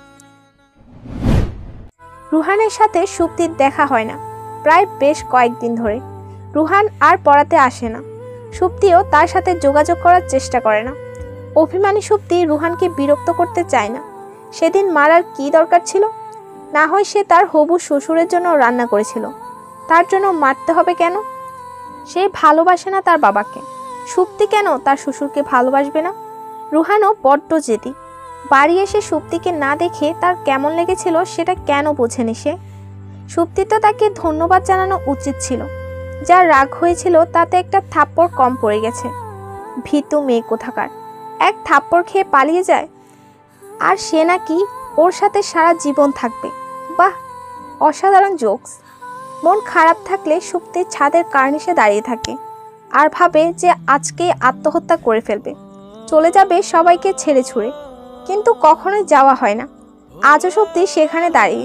[SPEAKER 2] রুহানের সাথে সুপ্তির দেখা হয় না প্রায় বেশ কয়েকদিন ধরে। রুহান আর পড়াতে আসে না। সুপ্তিও তার সাথে যোগাযোগ করার চেষ্টা করে না। অভিমানী সুপ্তি রুহানকে বিরক্ত করতে চায় না। সেদিন মারার কি দরকার ছিল? না হয় সে তার হবু শ্বশুরের জন্য রান্না করেছিল, তার জন্য মারতে হবে কেন? সে ভালোবাসে না তার বাবাকে, সুপ্তি কেন তার শ্বশুরকে ভালোবাসবে না? রুহানও বড্ড জেদি। বাড়ি এসে সুপ্তিকে না দেখে তার কেমন লেগেছিল সেটা কেন বোঝেনি সে? সুপ্তি তো তাকে ধন্যবাদ জানানো উচিত ছিল। যার রাগ হয়েছিল তাতে একটা থাপ্পড় কম পড়ে গেছে। ভীতু মেয়ে কোথাকার, এক থাপ্পড় খেয়ে পালিয়ে যায়, আর সে নাকি ওর সাথে সারা জীবন থাকবে। বাহ, অসাধারণ জোকস। মন খারাপ থাকলে সুপ্তি ছাদের কার্নিশে দাঁড়িয়ে থাকে আর ভাবে যে আজকেই আত্মহত্যা করে ফেলবে, চলে যাবে সবাইকে ছেড়ে ছুড়ে। কিন্তু কখনোই যাওয়া হয় না। আজও সুপ্তি সেখানে দাঁড়িয়ে।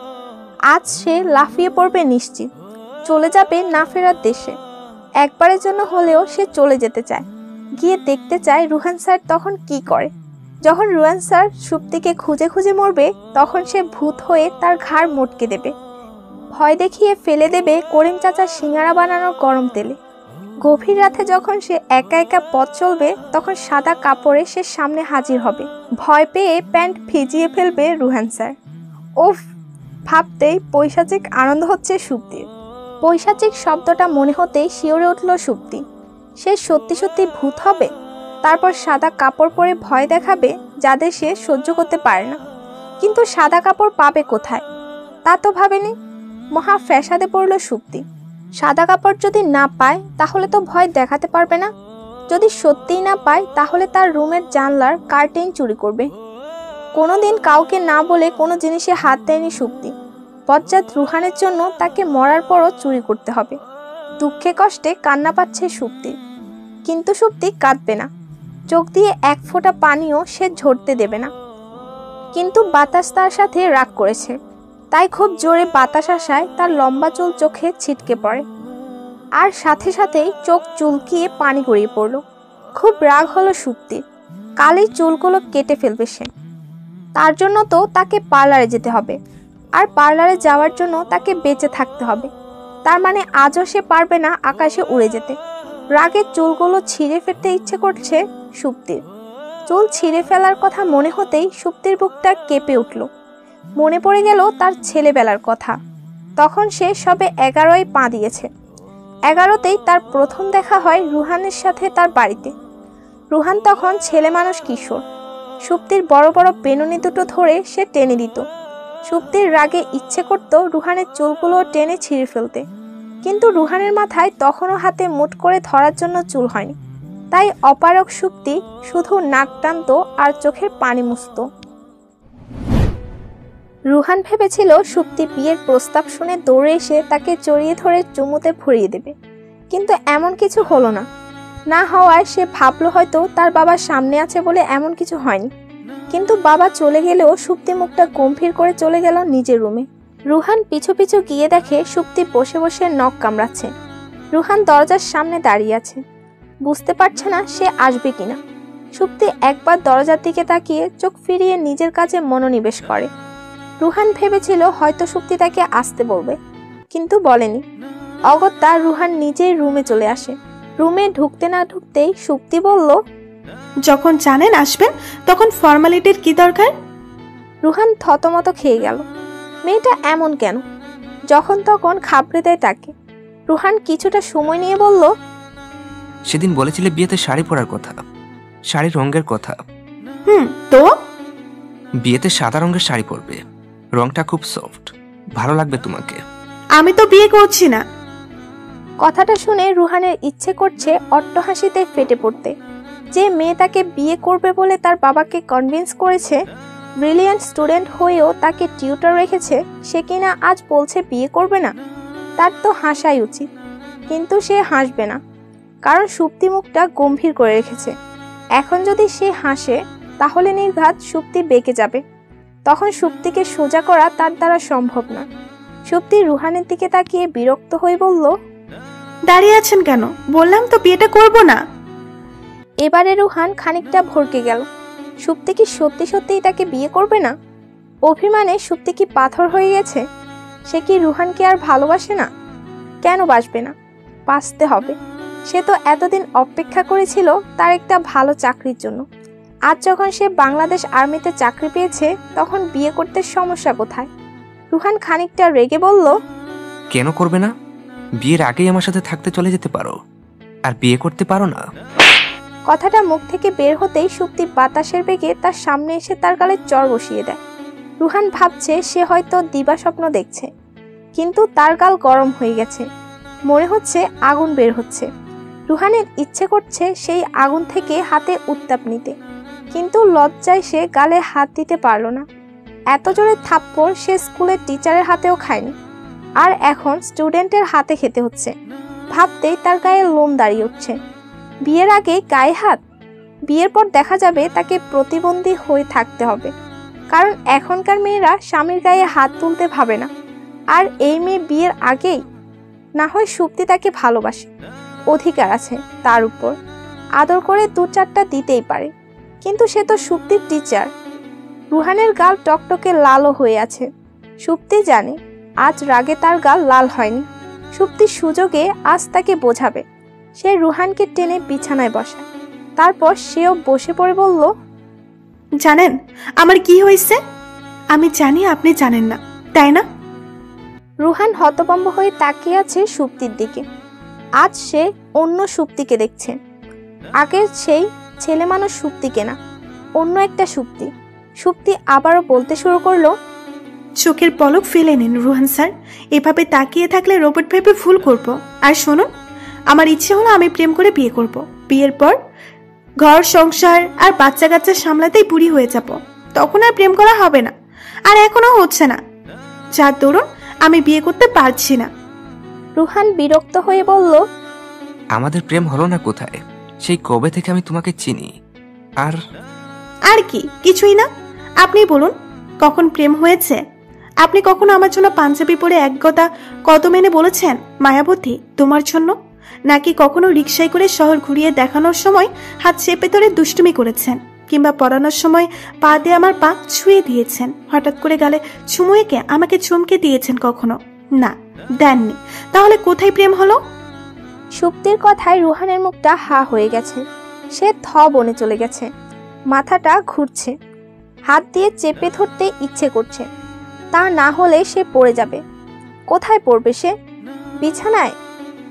[SPEAKER 2] আজ সে লাফিয়ে পড়বে নিশ্চিত, চলে যাবে না ফেরার দেশে। একবারের জন্য হলেও সে চলে যেতে চায়, গিয়ে দেখতে চায় রুহান স্যার তখন কি করে। যখন রুহান স্যার সুপ্তিকে খুঁজে খুঁজে মরবে তখন সে ভূত হয়ে তার ঘাড় মটকে দেবে, ভয় দেখিয়ে ফেলে দেবে করিম চাচার সিঙ্গারা বানানোর গরম তেলে। গভীর রাতে যখন সে একা একা পথ চলবে তখন সাদা কাপড়ে সে সামনে হাজির হবে। ভয় পেয়ে প্যান্ট ভিজিয়ে ফেলবে রুহান স্যার। ওফ, ভাবতেই পৈশাচিক আনন্দ হচ্ছে সুপ্তির। পৈশাচিক শব্দটা মনে হতেই শিওরে উঠল সুপ্তি। সে সত্যি সত্যি ভূত হবে, তারপর সাদা কাপড় পরে ভয় দেখাবে যাদের সে সহ্য করতে পারে না। কিন্তু সাদা কাপড় পাবে কোথায় তা তো ভাবেনি। মহা ফ্যাসাদে পড়ল সুপ্তি। সাদা কাপড় যদি না পায় তাহলে তো ভয় দেখাতে পারবে না। যদি সত্যিই না পায় তাহলে তার রুমের জানলার কার্টেন চুরি করবে। কোনোদিন কাউকে না বলে কোনো জিনিসে হাত দেয়নি সুপ্তি। বজ্জাত রুহানের জন্য তাকে মরার পরও চুরি করতে হবে। দুঃখে কষ্টে কান্না পাচ্ছে সুপ্তি, কিন্তু সুপ্তি কাঁদবে না। চোখ দিয়ে এক ফোঁটা পানিও সে ঝরতে দেবে না। কিন্তু বাতাস তার সাথে রাগ করেছে, তাই খুব জোরে বাতাস আসায় তার লম্বা চুল চোখে ছিটকে পড়ে, আর সাথে সাথেই চোখ চুলকিয়ে পানি গড়িয়ে পড়ল। খুব রাগ হলো সুপ্তির। কালই চুলগুলো কেটে ফেলবে সে। তার জন্য তো তাকে পার্লারে যেতে হবে, আর পার্লারে যাওয়ার জন্য তাকে বেঁচে থাকতে হবে। তার মানে আজও সে পারবে না আকাশে উড়ে যেতে। রাগে চুলগুলো ছিঁড়ে ফেলতে ইচ্ছে করছে সুপ্তির। চুল ছিঁড়ে ফেলার কথা মনে হতেই সুপ্তির বুকটা কেঁপে উঠল। মনে পড়ে গেল তার ছেলেবেলার কথা। তখন সে সবে এগারোয় পা দিয়েছে। এগারোতেই তার প্রথম দেখা হয় রুহানের সাথে তার বাড়িতে। রুহান তখন ছেলে মানুষ কিশোর। সুপ্তির বড় বড় বেনুনি দুটো ধরে সে টেনে দিত। সুপ্তির রাগে ইচ্ছে করত রুহানের চুলগুলো টেনে ছিঁড়ে ফেলতে, কিন্তু রুহানের মাথায় তখনও হাতে মুঠ করে ধরার জন্য চুল হয়নি। তাই অপারক সুপ্তি শুধু নাক টানত আর চোখের পানি মুছত। রুহান ভেবেছিল সুপ্তি বিয়ের প্রস্তাব শুনে দৌড়ে এসে তাকে জড়িয়ে ধরে চুমুতে ভরিয়ে দেবে, কিন্তু এমন কিছু হলো না। না হওয়ায় সে ভাবলো হয়তো তার বাবা সামনে আছে বলে এমন কিছু হয়নি। কিন্তু বাবা চলে গেলেও সুপ্তি মুখটা গম্ভীর করে চলে গেল নিজের রুমে। রুহান পিছু পিছু গিয়ে দেখে সুপ্তি বসে বসে নখ কামড়াচ্ছে। রুহান দরজার সামনে দাঁড়িয়ে আছে, বুঝতে পারছে না সে আসবে কিনা। সুপ্তি একবার দরজার দিকে তাকিয়ে চোখ ফিরিয়ে নিজের কাজে মনোনিবেশ করে। রুহান ভেবেছিল হয়তো সুপ্তি তাকে আসতে বলবে, কিন্তু বলেনি। অগত্যা রুহান নিজেই রুমে চলে আসে। রুমে ঢুকতে না ঢুকতেই সুপ্তি বলল,
[SPEAKER 1] যখন জানেন আসবেন তখন ফর্মালিটির কি দরকার?
[SPEAKER 2] রুহান থতমত খেয়ে গেল। মেয়েটা এমন কেন? যখন তখন খাবড়ে দেয় তাকে। রুহান কিছুটা সময় নিয়ে বলল,
[SPEAKER 3] সেদিন বলেছিলে বিয়েতে শাড়ি পরার কথা, শাড়ির রঙের কথা।
[SPEAKER 1] হুম, তো
[SPEAKER 3] বিয়েতে সাদা রঙের শাড়ি পরবে, রংটা খুব সফট, ভালো লাগবে তোমাকে।
[SPEAKER 1] আমি তো বিয়ে করছি না।
[SPEAKER 2] কথাটা শুনে রুহানের ইচ্ছে করছে অট্টহাসিতে ফেটে পড়তে। যে মেয়ে তাকে বিয়ে করবে বলে তার বাবাকে কনভিন্স করেছে, ব্রিলিয়ান্ট স্টুডেন্ট হয়েও তাকে টিউটর রেখেছে, সে কিনা আজ বলছে বিয়ে করবে না। তার তো হাসাই উচিত, কিন্তু সে হাসবে না, কারণ সুপ্তি মুখটা গম্ভীর করে রেখেছে। এখন যদি সে হাসে তাহলে নির্ঘাত সুপ্তি বেঁকে যাবে। তখন সুপ্তিকে সোজা করা তার দ্বারা সম্ভব না। সুপ্তি রুহানের দিকে তাকিয়ে বিরক্ত হয়ে বলল,
[SPEAKER 1] দাঁড়িয়ে আছেন কেন? বললাম তো বিয়েটা করব না।
[SPEAKER 2] এবারে রুহান খানিকটা ভরকে গেল। সুপ্তি কি সত্যি সত্যিই তাকে বিয়ে করবে না? অভিমানে সুপ্তি কি পাথর হয়ে গেছে? সে কি রুহানকে আর ভালোবাসে না? কেন বাসবে না? বাঁচতে হবে। সে তো এতদিন অপেক্ষা করেছিল তার একটা ভালো চাকরির জন্য। আজ যখন সে বাংলাদেশ আর্মিতে চাকরি পেয়েছে, তখন বিয়ে করতে সমস্যা কোথায়? রুহান খানিকটা রেগে বলল,
[SPEAKER 3] কেন করবে না? বিয়ের আগেই আমার সাথে থাকতে চলে যেতে পারো, আর বিয়ে করতে পারো না?
[SPEAKER 2] কথাটা মুখ থেকে বের হতেই সুপ্তি বাতাসের বেগে তার সামনে এসে তার গালে চড় বসিয়ে দেয়। রুহান ভাবছে সে হয়তো দিবা স্বপ্ন দেখছে, কিন্তু তার গাল গরম হয়ে গেছে, মনে হচ্ছে আগুন বের হচ্ছে। রুহানের ইচ্ছে করছে সেই আগুন থেকে হাতে উত্তাপ নিতে, কিন্তু লজ্জায় সে গালে হাত দিতে পারল না। এত জোরে থাপ্পড় সে স্কুলের টিচারের হাতেও খায়নি, আর এখন স্টুডেন্টের হাতে খেতে হচ্ছে। ভাবতেই তার গায়ে লোম দাঁড়িয়ে উঠছে। বিয়ের আগে গায়ে হাত? বিয়ের পর দেখা যাবে তাকে প্রতিবন্ধী হয়ে থাকতে হবে, কারণ এখনকার মেয়েরা স্বামীর গায়ে হাত তুলতে ভাবে না। আর এই মেয়ে বিয়ের আগেই? না হয় সুপ্তি তাকে ভালোবাসে, অধিকার আছে তার উপর, আদর করে দু চারটা দিতেই পারে, কিন্তু সে তো সুপ্তির টিচার। রুহানের গাল টকটকে লালও হয়ে আছে। সুপ্তি জানে আজ রাগে তার গাল লাল হয়নি। সুপ্তির সুযোগে আজ তাকে বোঝাবে। সে রুহানকে টেনে বিছানায় বসায়, তারপর সেও বসে পড়ে বলল,
[SPEAKER 1] জানেন আমার কি হয়েছে? আমি জানি আপনি জানেন না, তাই না?
[SPEAKER 2] রুহান হতভম্ব হয়ে তাকিয়ে আছে সুপ্তির দিকে। আজ সে অন্য সুপ্তিকে দেখছে, আগের সেই ছেলে মানুষ সুপ্তিকে না, অন্য একটা সুপ্তি। সুপ্তি আবারও বলতে শুরু করলো,
[SPEAKER 1] চোখের পলক ফেলে নিন রুহান স্যার, এভাবে তাকিয়ে থাকলে রোবট ভেবে ভুল করব। আর শুনুন, আমার ইচ্ছে হলো আমি প্রেম করে বিয়ে করব। বিয়ের পর ঘর সংসার আর বাচ্চা কাচ্চা সামলাতেই বুড়ি হয়ে যাব, তখন আর প্রেম করা হবে না। আর এখনো হচ্ছে না, যার দরুন আমি বিয়ে করতে পারছি না।
[SPEAKER 2] রুহান বিরক্ত হয়ে বলল,
[SPEAKER 3] আমাদের প্রেম হলো না কোথায়? সেই কবে থেকে আমি তোমাকে চিনি। আর
[SPEAKER 1] আর কি? কিছুই না। আপনি বলুন, কখন প্রেম হয়েছে? আপনি কখনো আমার জন্য পাঞ্জাবি পরে এক গদা কদম এনে বলেছেন মায়াবতী তোমার জন্য? নাকি কখনো রিকশায় করে শহর ঘুরিয়ে দেখানোর সময় হাত চেপে ধরে দুষ্টুমি করেছেন? কিংবা পড়ানোর সময় পা দিয়ে আমার পা ছুঁয়ে দিয়েছেন? হঠাৎ করে গালে চুমু এঁকে আমাকে চমকে দিয়েছেন কখনো? না, দেননি। তাহলে কোথায় প্রেম হলো?
[SPEAKER 2] সুপ্তির কথায় রুহানের মুখটা হা হয়ে গেছে। সে থ বনে চলে গেছে, মাথাটা ঘুরছে, হাত দিয়ে চেপে ধরতে ইচ্ছে করছে। তা না হলে সে পড়ে যাবে। কোথায় পড়বে সে? বিছানায়?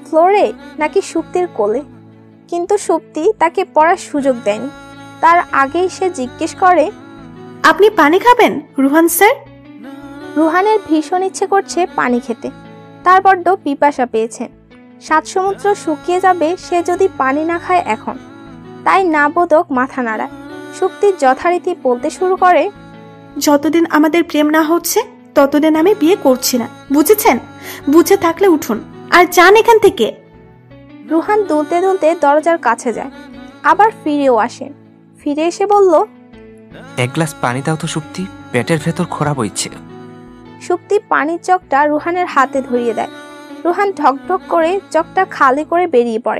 [SPEAKER 2] ফ্লোরে নাকি সুপ্তির কোলে, কিন্তু সুপ্তি তাকে পড়ার সুযোগ দেয়নি। তার আগেই সে জিজ্ঞেস করে,
[SPEAKER 1] আপনি পানি খাবেন রুহান স্যার?
[SPEAKER 2] রুহানের ভীষণ ইচ্ছে করছে পানি খেতে। তার বড্ড পিপাসা পেয়েছে। সাত সমুদ্র শুকিয়ে যাবে সে যদি পানি না খায় এখন। তাই নাবোধক মাথা নাড়ায়। সুপ্তি যথারীতি বলতে শুরু করে,
[SPEAKER 1] যতদিন আমাদের প্রেম না হচ্ছে ততদিন আমি বিয়ে করছি না, বুঝেছেন? বুঝে থাকলে উঠুন আর যান এখান থেকে।
[SPEAKER 2] রুহান দুলতে দুলতে দরজার কাছে যায়, আবার ফিরেও আসে। ফিরে এসে বলল,
[SPEAKER 3] এক গ্লাস পানি দাও তো সুপ্তি, পেটের ভেতর খোরা বইছে।
[SPEAKER 2] সুপ্তি পানির জগটা রুহানের হাতে ধরিয়ে দেয়। রুহান ঢকঢক করে জগটা খালি করে বেরিয়ে পড়ে।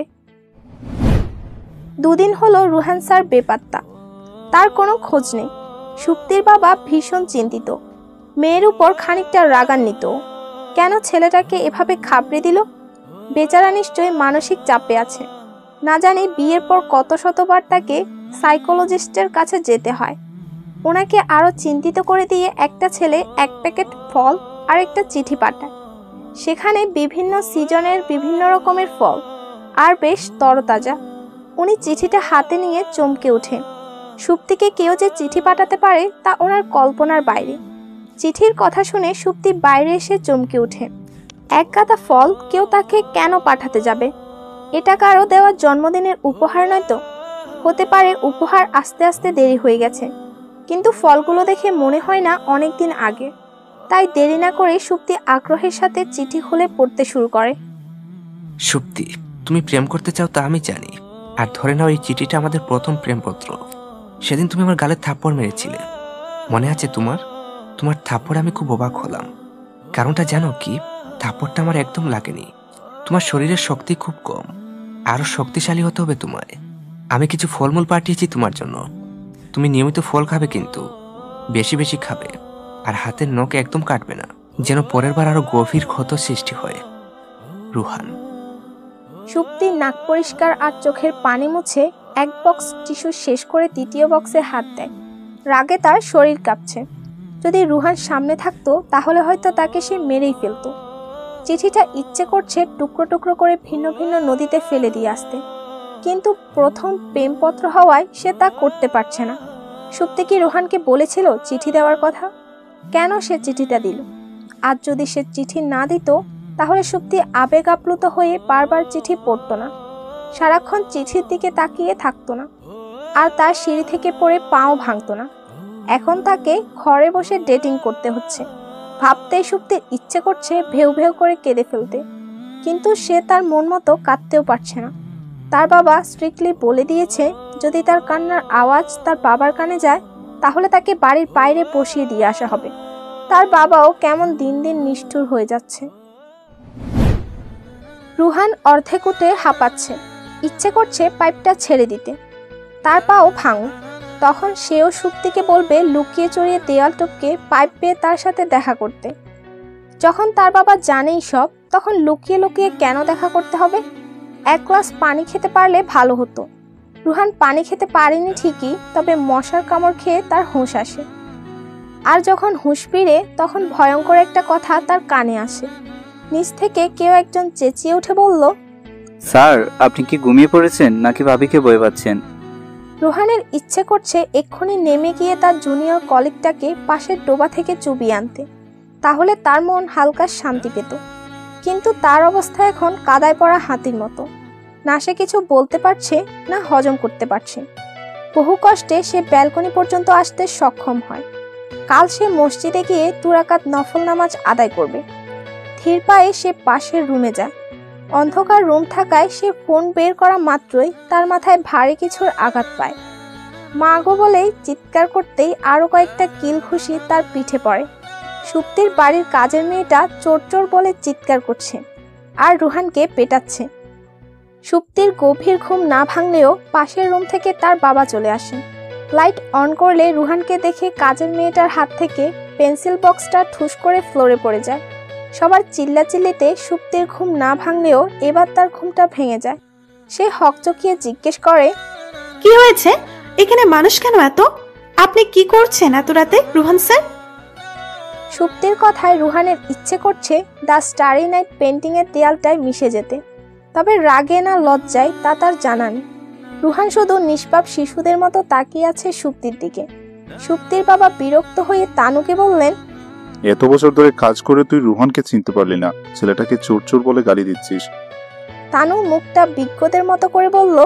[SPEAKER 2] দুদিন হলো রুহান স্যার বেপাত্তা, তার কোনো খোঁজ নেই। সুপ্তির বাবা ভীষণ চিন্তিত, মেয়ের উপর খানিকটা রাগান্বিত। কেন ছেলেটাকে এভাবে খাবড়ে দিল? বেচারা নিশ্চয়ই মানসিক চাপে আছে। না জানি বিয়ের পর কত শতবার তাকে সাইকোলজিস্টের কাছে যেতে হয়। ওনাকে আরো চিন্তিত করে দিয়ে একটা ছেলে এক প্যাকেট ফল আর একটা চিঠি পাঠায়। সেখানে বিভিন্ন সিজনের বিভিন্ন রকমের ফল আর বেশ তরতাজা। উনি চিঠিটা হাতে নিয়ে চমকে ওঠে। সুপ্তিকে কেউ যে চিঠি পাঠাতে পারে তা ওনার কল্পনার বাইরে। চিঠির কথা শুনে সুপ্তি বাইরে এসে চমকে ওঠে। এক গাদা ফল কেউ তাকে কেন পাঠাতে যাবে? এটা কারো দেওয়া জন্মদিনের উপহার নয় তো? হতে পারে উপহার আস্তে আস্তে দেরি হয়ে গেছে, কিন্তু ফলগুলো দেখে মনে হয় না অনেকদিন আগে। তাই দেরি না করে সুপ্তি আগ্রহের সাথে চিঠি খুলে পড়তে শুরু করে।
[SPEAKER 3] সুপ্তি, তুমি প্রেম করতে চাও তা আমি জানি। আর ধরে নাও এই চিঠিটা আমাদের প্রথম প্রেমপত্র। সেদিন তুমি আমার গালে থাপ্পড় মেরেছিলে, মনে আছে তোমার? তোমার থাপ্পড়ে আমি খুব অবাক হলাম। কারণটা জানো কি? থাপ্পড়টা আমার একদম লাগেনি। তোমার শরীরের শক্তি খুব কম, আরো শক্তিশালী হতে হবে তোমায়। আমি কিছু ফলমূল পাঠিয়েছি তোমার জন্য। তুমি নিয়মিত ফল খাবে, কিন্তু বেশি বেশি খাবে। আর হাতের নখ একদম কাটবে না, যেন পরের বার আরো গভীর ক্ষত সৃষ্টি হয়। রুহান।
[SPEAKER 2] সুপ্তি নাক পরিষ্কার আর চোখের পানি মুছে এক বক্স টিস্যু শেষ করে তৃতীয় বক্সে হাত দেয়। রাগে তার শরীর কাঁপছে। যদি রুহান সামনে থাকতো তাহলে হয়তো তাকে সে মেরেই ফেলতো। চিঠিটা ইচ্ছে করছে টুকরো টুকরো করে ভিন্ন ভিন্ন নদীতে ফেলে দিয়ে আসতে, কিন্তু প্রথম প্রেমপত্র হওয়ায় সে তা করতে পারছে না। সুপ্তি কি রুহানকে বলেছিল চিঠি দেওয়ার কথা? কেন সে চিঠিটা দিল? আজ যদি সে চিঠি না দিত তাহলে সুপ্তি আবেগ আপ্লুত হয়ে বারবার চিঠি পড়তো না, সারাক্ষণ চিঠির দিকে তাকিয়ে থাকতো না, আর তার সিঁড়ি থেকে পড়ে পাও ভাঙতো না। এখন তাকে ঘরে বসে ডেটিং করতে হচ্ছে। ভাবতেই সুপ্তির ইচ্ছে করছে ভেউ ভেউ করে কেঁদে ফেলতে, কিন্তু সে তার মন মতো কাঁদতেও পারছে না। তার বাবা স্ট্রিক্টলি বলে দিয়েছে যদি তার কান্নার আওয়াজ তার বাবার কানে যায় তাহলে তাকে বাড়ির বাইরে বসিয়ে দিয়ে আসা হবে। তার বাবাও কেমন দিন দিন নিষ্ঠুর হয়ে যাচ্ছে। রুহান অর্ধেক উঠে হাঁপাচ্ছে, ইচ্ছে করছে পাইপটা ছেড়ে দিতে, তার পাও ভাঙু। তখন সেও সুপ্তিকে বলবে লুকিয়ে চড়িয়ে দেয়াল টপকে পাইপ পেয়ে তার সাথে দেখা করতে। যখন তার বাবা জানেই সব, তখন লুকিয়ে লুকিয়ে কেন দেখা করতে হবে? এক গ্লাস পানি খেতে পারলে ভালো হতো। রুহান পানি খেতে পারেনি ঠিকই, তবে মশার কামড় খেয়ে তার হুঁশ আসে। আর যখন হুঁশ ফিরে তখন ভয়ঙ্কর একটা কথা তার কানে আসে। নিচ থেকে কেউ একজন চেঁচিয়ে উঠে বলল,
[SPEAKER 5] স্যার, আপনি কি ঘুমিয়ে পড়েছেন নাকি ভাবিকে বয়ে পাচ্ছেন?
[SPEAKER 2] রুহানের ইচ্ছে করছে এক্ষুনি নেমে গিয়ে তার জুনিয়র কলিগটাকে পাশের ডোবা থেকে চুবিয়ে আনতে, তাহলে তার মন হালকা শান্তি পেত। কিন্তু তার অবস্থা এখন কাদায় পড়া হাতির মতো। না সে কিছু বলতে পারছে না হজম করতে পারছে। বহু কষ্টে সে ব্যালকনি পর্যন্ত আসতে সক্ষম হয়। কাল সে মসজিদে গিয়ে দুরাকাত নফল নামাজ আদায় করবে। ধীর পায়ে সে পাশের রুমে যায়। অন্ধকার রুম থাকায় সে ফোন বের করা মাত্রই তার মাথায় ভারী কিছুর আঘাত পায়। মা গো বলেই চিৎকার করতেই আরো কয়েকটা কিল ঘুষি তার পিঠে পড়ে। সুপ্তির বাড়ির কাজের মেয়েটা চোর চোর বলে চিৎকার করছে আর রুহানকে পেটাচ্ছে। সুপ্তির গভীর ঘুম না ভাঙলেও পাশের রুম থেকে তার বাবা চলে আসেন। লাইট অন করলে রুহানকে দেখে কাজের মেয়েটার হাত থেকে পেন্সিল বক্সটা ঠুস করে ফ্লোরে পড়ে যায়। সবার চিল্লাচিল্লিতে সুপ্তির ঘুম না ভাঙলেও এবার তার ঘুমটা ভেঙে যায়। সে হকচকিয়ে জিজ্ঞেস করে,
[SPEAKER 1] কি হয়েছে? এখানে মানুষ কেন এত? আপনি কি করছেন এত রাতে রুহান স্যার?
[SPEAKER 2] সুপ্তির কথায় রুহানের ইচ্ছে করছে দ্য স্টারি নাইট পেন্টিং এর দেয়ালটায় মিশে যেতে। তবে রাগে না লজ্জায় তা তার জানা নেই। রুহান শুধু নিষ্পাপ শিশুদের মতো তাকিয়ে আছে সুপ্তির দিকে। সুপ্তির বাবা বিরক্ত হয়ে তানুকে বললেন,
[SPEAKER 4] এত বছর ধরে কাজ করে তুই রুহানকে চিনতে পারলি না, ছেলেটাকে চোর চোর বলে গালি দিচ্ছিস।
[SPEAKER 2] তানু মুখটা বিজ্ঞদের মতো করে বলল,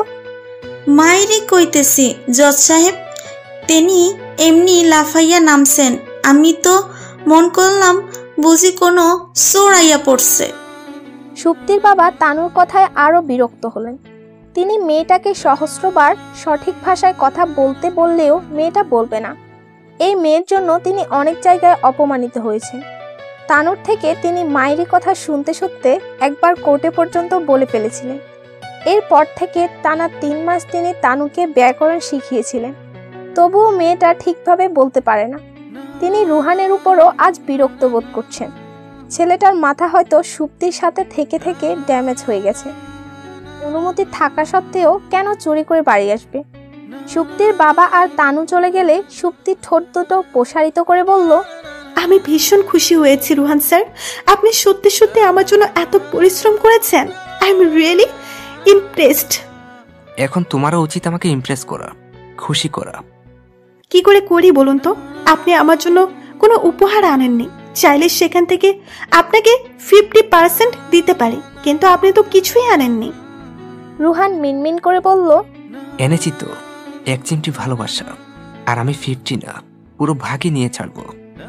[SPEAKER 6] মাইরি কইতেছি জজ সাহেব, তিনি এমনি লাফাইয়া নামছেন, আমি তো মন করলাম বুঝি কোনো চোর আইয়া পড়ছে।
[SPEAKER 2] সুপ্তির বাবা তানুর কথায় আরো বিরক্ত হলেন। তিনি মেয়েটাকে সহস্রবার সঠিক ভাষায় কথা বলতে বললেও মেয়েটা বলবে না। এই মেয়ের জন্য তিনি অনেক জায়গায় অপমানিত হয়েছেন। তানুর থেকে তিনি মায়েরই কথা শুনতে শুনতে একবার কোর্টে পর্যন্ত বলে ফেলেছিলেন। এরপর থেকে টানা তিন মাস তিনি তানুকে ব্যাকরণ শিখিয়েছিলেন, তবুও মেয়েটা ঠিকভাবে বলতে পারে না। তিনি রুহানের উপরও আজ বিরক্ত বোধ করছেন। ছেলেটার মাথা হয়তো সুপ্তির সাথে থেকে থেকে ড্যামেজ হয়ে গেছে। অনুমতি থাকা সত্ত্বেও কেন চুরি করে বাড়ি আসবে? সুপ্তির বাবা আর তানু চলে গেলে সুপ্তির ঠোঁট দুটো প্রসারিত করে বলল,
[SPEAKER 1] আমি ভীষণ খুশি হয়েছি রুহান স্যার, আপনি সত্যি সত্যি আমার জন্য এত পরিশ্রম করেছেন। I am really impressed.
[SPEAKER 3] এখন তোমারও উচিত আমাকে ইমপ্রেস করা, খুশি করা।
[SPEAKER 1] কি করে করি বলুন তো? আপনি আমার জন্য কোনো উপহার আনেননি, চাইলে সেখান থেকে আপনাকে ফিফটি পার্সেন্ট দিতে পারি, কিন্তু আপনি তো কিছুই আনেননি।
[SPEAKER 2] রুহান মিনমিন করে বলল,
[SPEAKER 3] এনেছি তো এক চিমটি ভালোবাসা, আর আমি ফিফটি না, পুরো ভাগই নিয়ে ছাড়বো।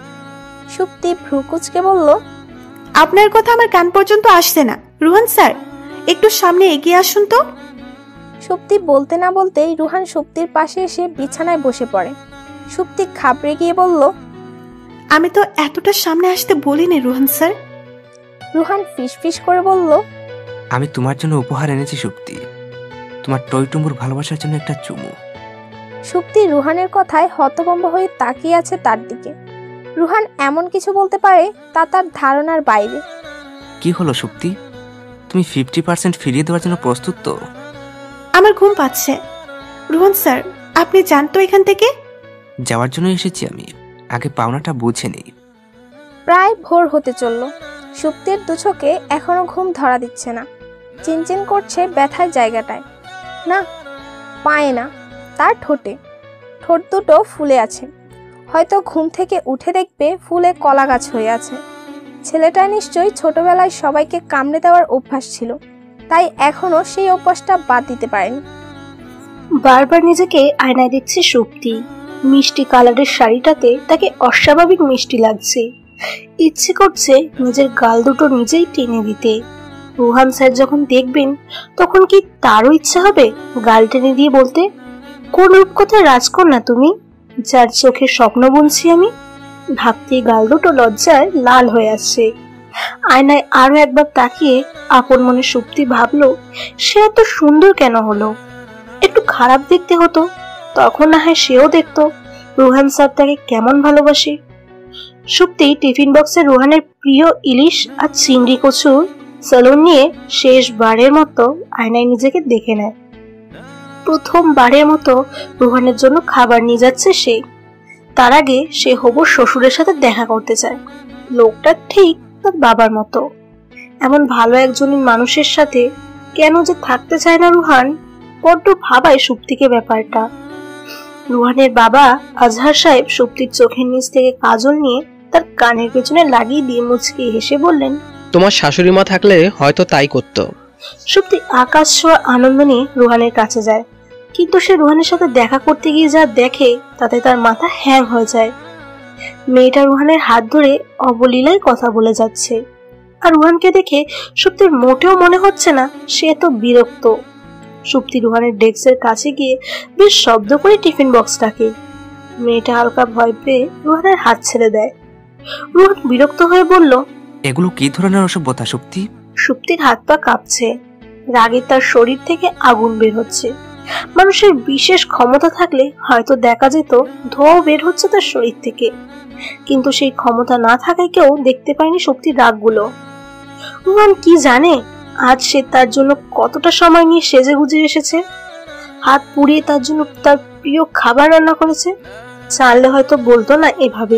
[SPEAKER 2] সুপ্তি ভ্রুকুচকে বলল,
[SPEAKER 1] আপনার কথা আমার কান পর্যন্ত আসছে না। রুহান স্যার, একটু সামনে এগিয়ে আসুন তো।
[SPEAKER 2] সুপ্তি বলতে না বলতেই রুহান সুপ্তির পাশে এসে বিছানায় বসে পড়ে। সুপ্তি ঘাবড়ে গিয়ে বলল,
[SPEAKER 1] আমি তো এতটা সামনে আসতে বলিনি রুহান স্যার।
[SPEAKER 2] রুহান ফিসফিস করে বলল,
[SPEAKER 3] আমি তোমার জন্য উপহার এনেছি সুপ্তি, তোমার টইটুম্বুর ভালোবাসার জন্য একটা চুমু।
[SPEAKER 2] সুপ্তি রুহানের কথায় হতভম্ব হয়ে তাকিয়ে আছে তার দিকে। রুহান এমন কিছু বলতে পারে তা তার ধারণার বাইরে।
[SPEAKER 3] কি হলো সুপ্তি, তুমি ফিফটি পার্সেন্ট ফিরিয়ে দেওয়ার জন্য প্রস্তুত তো?
[SPEAKER 1] আমার ঘুম পাচ্ছে। রুহান স্যার, আপনি যান তো এখান থেকে।
[SPEAKER 3] যাওয়ার জন্য এসেছি আমি, আগে পাওনাটা বুঝে নেই।
[SPEAKER 2] প্রায় ভোর হতে চলল। সুপ্তির দুচোখে এখনো ঘুম ধরা দিচ্ছে না, চিনচিন করছে ব্যথার জায়গাটায়। না, পায়ে না, তার ঠোঁটে। ঠোঁট দুটো ফুলে আছে, হয়তো ঘুম থেকে উঠে দেখবে ফুলে কলা গাছ হয়ে আছে। ছেলেটা নিশ্চয়ই ছোটবেলায় সবাইকে কামড়ে দেওয়ার অভ্যাস ছিল, তাই এখনো সেই অভ্যাসটা বাদ দিতে পারেনি।
[SPEAKER 7] বারবার নিজেকে আয়নায় দেখছে সুপ্তি। মিষ্টি কালারের শাড়িটাতে তাকে অস্বাভাবিক মিষ্টি লাগছে। ইচ্ছে করছে নিজের গাল দুটো নিজেই টেনে দিতে। রুহান স্যার যখন দেখবেন তখন কি তারও ইচ্ছা হবে গাল টেনে দিয়ে বলতে, কোন রূপকথার রাজকন্যা তুমি, যার চোখে স্বপ্ন বুনছি আমি? ভাবতে গাল দুটো লজ্জায় লাল হয়ে আসছে। আয়নায় আরো একবার তাকিয়ে আপন মনে সুপ্তি ভাবলো, সে এত সুন্দর কেন হলো? একটু খারাপ দেখতে হতো, তখন না হয় সেও দেখতো রুহান স্যার তাকে কেমন ভালোবাসে। সুপ্তি টিফিন বক্সে রুহানের প্রিয় ইলিশ আর চিংড়ি কচু স্যালুন নিয়ে শেষবারের মতো আয়নায় নিজেকে দেখে নেয়। প্রথমবারের মতো রুহানের জন্য খাবার নিয়ে যাচ্ছে সে। তার আগে সে হবু শ্বশুরের সাথে দেখা করতে চায়। লোকটা ঠিক তার বাবার মতো। এমন ভালো একজনের মানুষের সাথে কেন যে থাকতে চায় না রুহান, বড্ড ভাবায় সুপ্তিকে ব্যাপারটা। রুহানের বাবা আজহার সাহেব সুপ্তির চোখের নিচ থেকে কাজল নিয়ে তার কানের পেছনে লাগিয়ে দিয়ে মুচকি হেসে বললেন,
[SPEAKER 8] তোমার শাশুড়ি মা থাকলে হয়তো তাই করতো।
[SPEAKER 7] সুপ্তি আকাশ ছোঁয়া আনন্দ নিয়ে রুহানের কাছে যায়, কিন্তু সে রুহানের সাথে দেখা করতে গিয়ে যা দেখে তাতে তার মাথা হ্যাং হয়ে যায়। মেয়েটা রুহানের হাত ধরে অবলীলায় কথা বলে যাচ্ছে, আর রুহানকে দেখে সুপ্তির মোটেও মনে হচ্ছে না সে এত বিরক্ত। সুপ্তি রুহানের ডেস্কের কাছে গিয়ে বেশ শব্দ করে টিফিন বক্স রাখে। মেয়েটা হালকা ভয় পেয়ে রুহানের হাত ছেড়ে দেয়। রুহান বিরক্ত হয়ে বলল,
[SPEAKER 3] এগুলো কি ধরনের অসভ্যতা সুপ্তি?
[SPEAKER 7] সুপ্তির হাত পা কাঁপছে, রাগে তার শরীর থেকে আগুন বের হচ্ছে। মানুষের বিশেষ ক্ষমতা থাকলে হয়তো দেখা যেত ধোঁয়াও বের হচ্ছে তার শরীর থেকে, কিন্তু সেই ক্ষমতা না থাকায় কেউ দেখতে পায়নি শক্তির রাগগুলো। রুহান কি জানে আজ সে তার জন্য কতটা সময় নিয়ে সেজে গুজে এসেছে, হাত পুড়িয়ে তার জন্য তার প্রিয় খাবার রান্না করেছে। জানলে হয়তো বলতো না এভাবে।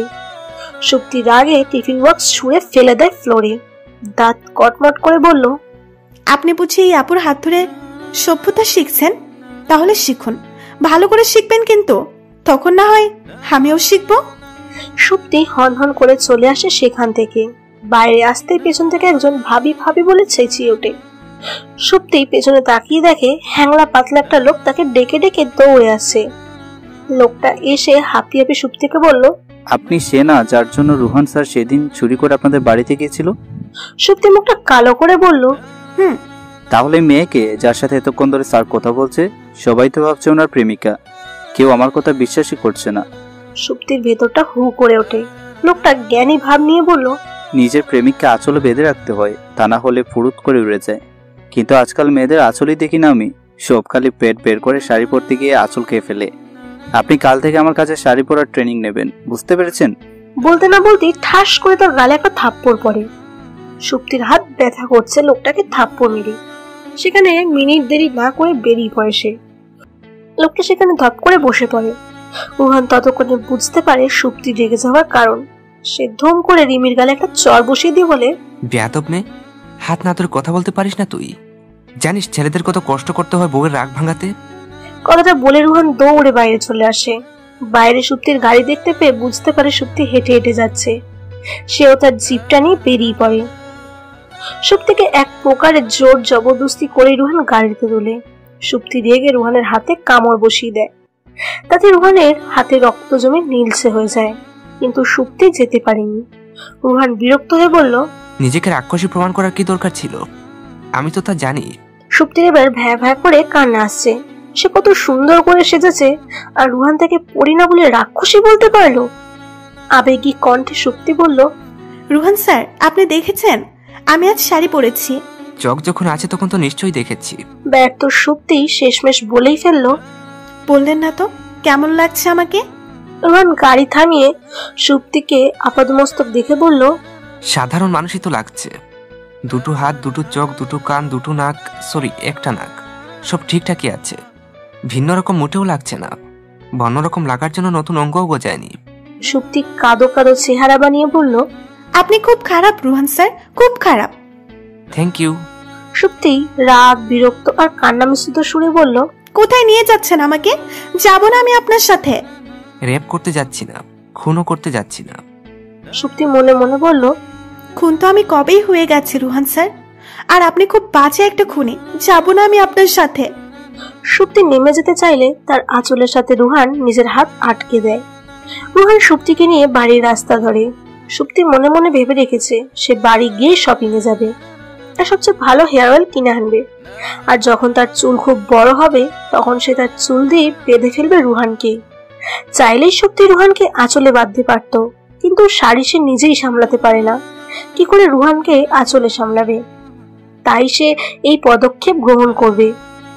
[SPEAKER 7] শক্তি রাগে টিফিন বক্স ছুঁড়ে ফেলে দেয় ফ্লোরে। দাঁত কটমট করে বলল,
[SPEAKER 1] আপনি বুঝি এই আপুর হাত ধরে সভ্যতা শিখছেন? তাহলে শিখুন, ভালো করে শিখবেন, কিন্তু তখন না হয় আমিও শিখবো।
[SPEAKER 7] সুপ্তি হন হন করে চলে আসে সেখান থেকে। বাইরে আসতেই পেছন থেকে একজন ভাবি ভাবি বলে চেঁচিয়ে ওঠে। সুপ্তি পেছনে তাকিয়ে দেখে হ্যাংলা পাতলা একটা লোক তাকে ডেকে ডেকে দৌড়ে আসে। লোকটা এসে হাঁপিয়ে হাঁপিয়ে সুপ্তিকে বলল,
[SPEAKER 5] আপনি সে না যার জন্য রুহান স্যার সেদিন চুরি করে আপনাদের বাড়িতে গিয়েছিল?
[SPEAKER 7] সুপ্তি মুখটা কালো করে বলল,
[SPEAKER 1] হুম।
[SPEAKER 5] তাহলে মেয়েকে যার সাথে এতক্ষণ ধরে স্যার কথা বলছে, সবাই তো ভাবছে ওনার প্রেমিকা। কেউ আমার কথা বিশ্বাসই করছে না।
[SPEAKER 7] সুপ্তির ভেতরটা হু করে ওঠে। লোকটা জ্ঞানী ভাব নিয়ে বলল,
[SPEAKER 5] নিজের প্রেমিককে আঁচলে বেঁধে রাখতে হয়, তা না হলে ফুরুত করে উড়ে যায়। কিন্তু আজকাল মেয়েদের আঁচলই দেখি না আমি, সব খালি পেট বের করে শাড়ি পরতে গিয়ে আঁচল খেয়ে ফেলে। আপনি কাল থেকে আমার কাছে শাড়ি পরার ট্রেনিং নেবেন, বুঝতে পেরেছেন?
[SPEAKER 7] বলতে না বলতেই ঠাস করে তার গালে একটা থাপ্পড় পড়ে। সুপ্তির হাত ব্যথা করছে লোকটাকে থাপ্পড় মেরে। সেখানে মিনিট দেরি না করে বেরিয়ে পড়ে সে। লোকটা সেখানে ধপ করে বসে পড়ে। রুহান ততক্ষণে বুঝতে পারে সুপ্তি রেগে যাওয়ার কারণ। সে ধুম করে রিমির গালে একটা চর বসিয়ে দিয়ে বলে,
[SPEAKER 3] বেয়াদব মেয়ে, হাত না ধরে কথা বলতে পারিস না তুই? জানিস ছেলেদের কত কষ্ট করতে হয় বউয়ের রাগ ভাঙাতে?
[SPEAKER 7] কথাটা বলে রুহান দৌড়ে বাইরে চলে আসে। বাইরে সুপ্তির গাড়ি দেখতে পেয়ে বুঝতে পারে সুপ্তি হেঁটে হেঁটে যাচ্ছে। সেও তার জিপটা নিয়ে বেরিয়ে পড়ে। সুপ্তিকে এক প্রকারের জোর জবরদস্তি করে রুহান গাড়িতে তোলে। সুপ্তি রেগে রুহানের হাতে কামড় বসিয়ে দেয়। তাতে রুহানের হাতে রক্ত জমে নীলচে হয়ে যায়, কিন্তু সুপ্তি যেতে পারেনি। রুহান বিরক্ত হয়ে বলল,
[SPEAKER 3] নিজেকে রাক্ষসী প্রমাণ করার কি দরকার ছিল? আমি তো তা জানি।
[SPEAKER 7] সুপ্তির এবার ভ্যা ভ্যা করে কান্না আসছে। সে কত সুন্দর করে সেজেছে, আর রুহান তাকে পরি না বলে রাক্ষসী বলতে পারলো। আবেগী কণ্ঠে সুপ্তি বলল,
[SPEAKER 1] রুহান স্যার, আপনি দেখেছেন আমি আজ শাড়ি পরেছি?
[SPEAKER 3] চোখ যখন আছে তখন তো নিশ্চয়ই দেখেছি।
[SPEAKER 7] ব্যর্থ সুপ্তি শেষমেশ বলেই ফেললো,
[SPEAKER 1] বললেন না তো কেমন লাগছে আমাকে?
[SPEAKER 7] রুহান গাড়ি থামিয়ে সুপ্তিকে আপাদমস্তক দেখে বলল,
[SPEAKER 3] সাধারণ মানুষই তো লাগছে। দুটো হাত, দুটো চোখ, দুটো কান, দুটো নাক, সরি একটা নাক, সব ঠিকঠাকই আছে। ভিন্ন রকম মোটেও লাগছে না। অন্যরকম লাগার জন্য নতুন অঙ্গও গজায়নি।
[SPEAKER 7] সুপ্তি কাদো কাদো চেহারা বানিয়ে বলল,
[SPEAKER 1] আপনি খুব খারাপ রুহান স্যার, খুব খারাপ।
[SPEAKER 3] Thank you.
[SPEAKER 7] সুপ্তি রাগ, বিরক্ত আর কান্না মিশ্রিত সুরে বলল,
[SPEAKER 1] কোথায় নিয়ে যাচ্ছেন আমাকে? যাব না আমি আপনার সাথে।
[SPEAKER 3] রেপ করতে যাচ্ছি না, খুনও করতে যাচ্ছি না।
[SPEAKER 7] সুপ্তি মনে মনে বলল,
[SPEAKER 1] খুন তো আমি কবেই হয়ে গেছি রুহান স্যার, আর আপনি খুব বাজে একটা খুনি। যাব না আমি আপনার সাথে।
[SPEAKER 7] সুপ্তি নেমে যেতে চাইলে তার আঁচলের সাথে রুহান নিজের হাত আটকে দেয়। রুহান সুপ্তিকে নিয়ে বাড়ির রাস্তা ধরে। সুপ্তি মনে মনে ভেবে রেখেছে সে বাড়ি গিয়ে শপিং এ যাবে, আর সবচেয়ে ভালো হেয়ার অয়েল কিনে আনবে। আর যখন তার চুল খুব বড় হবে তখন সে তার চুল দিয়ে বেঁধে ফেলবে রুহানকে। চাইলেই সুপ্তি রুহানকে আঁচলে বাঁধতে পারত, কিন্তু শাড়ি সে নিজেই সামলাতে পারে না। কি করে রুহানকে আঁচলে সামলাবে? তাই সে এই পদক্ষেপ গ্রহণ করবে।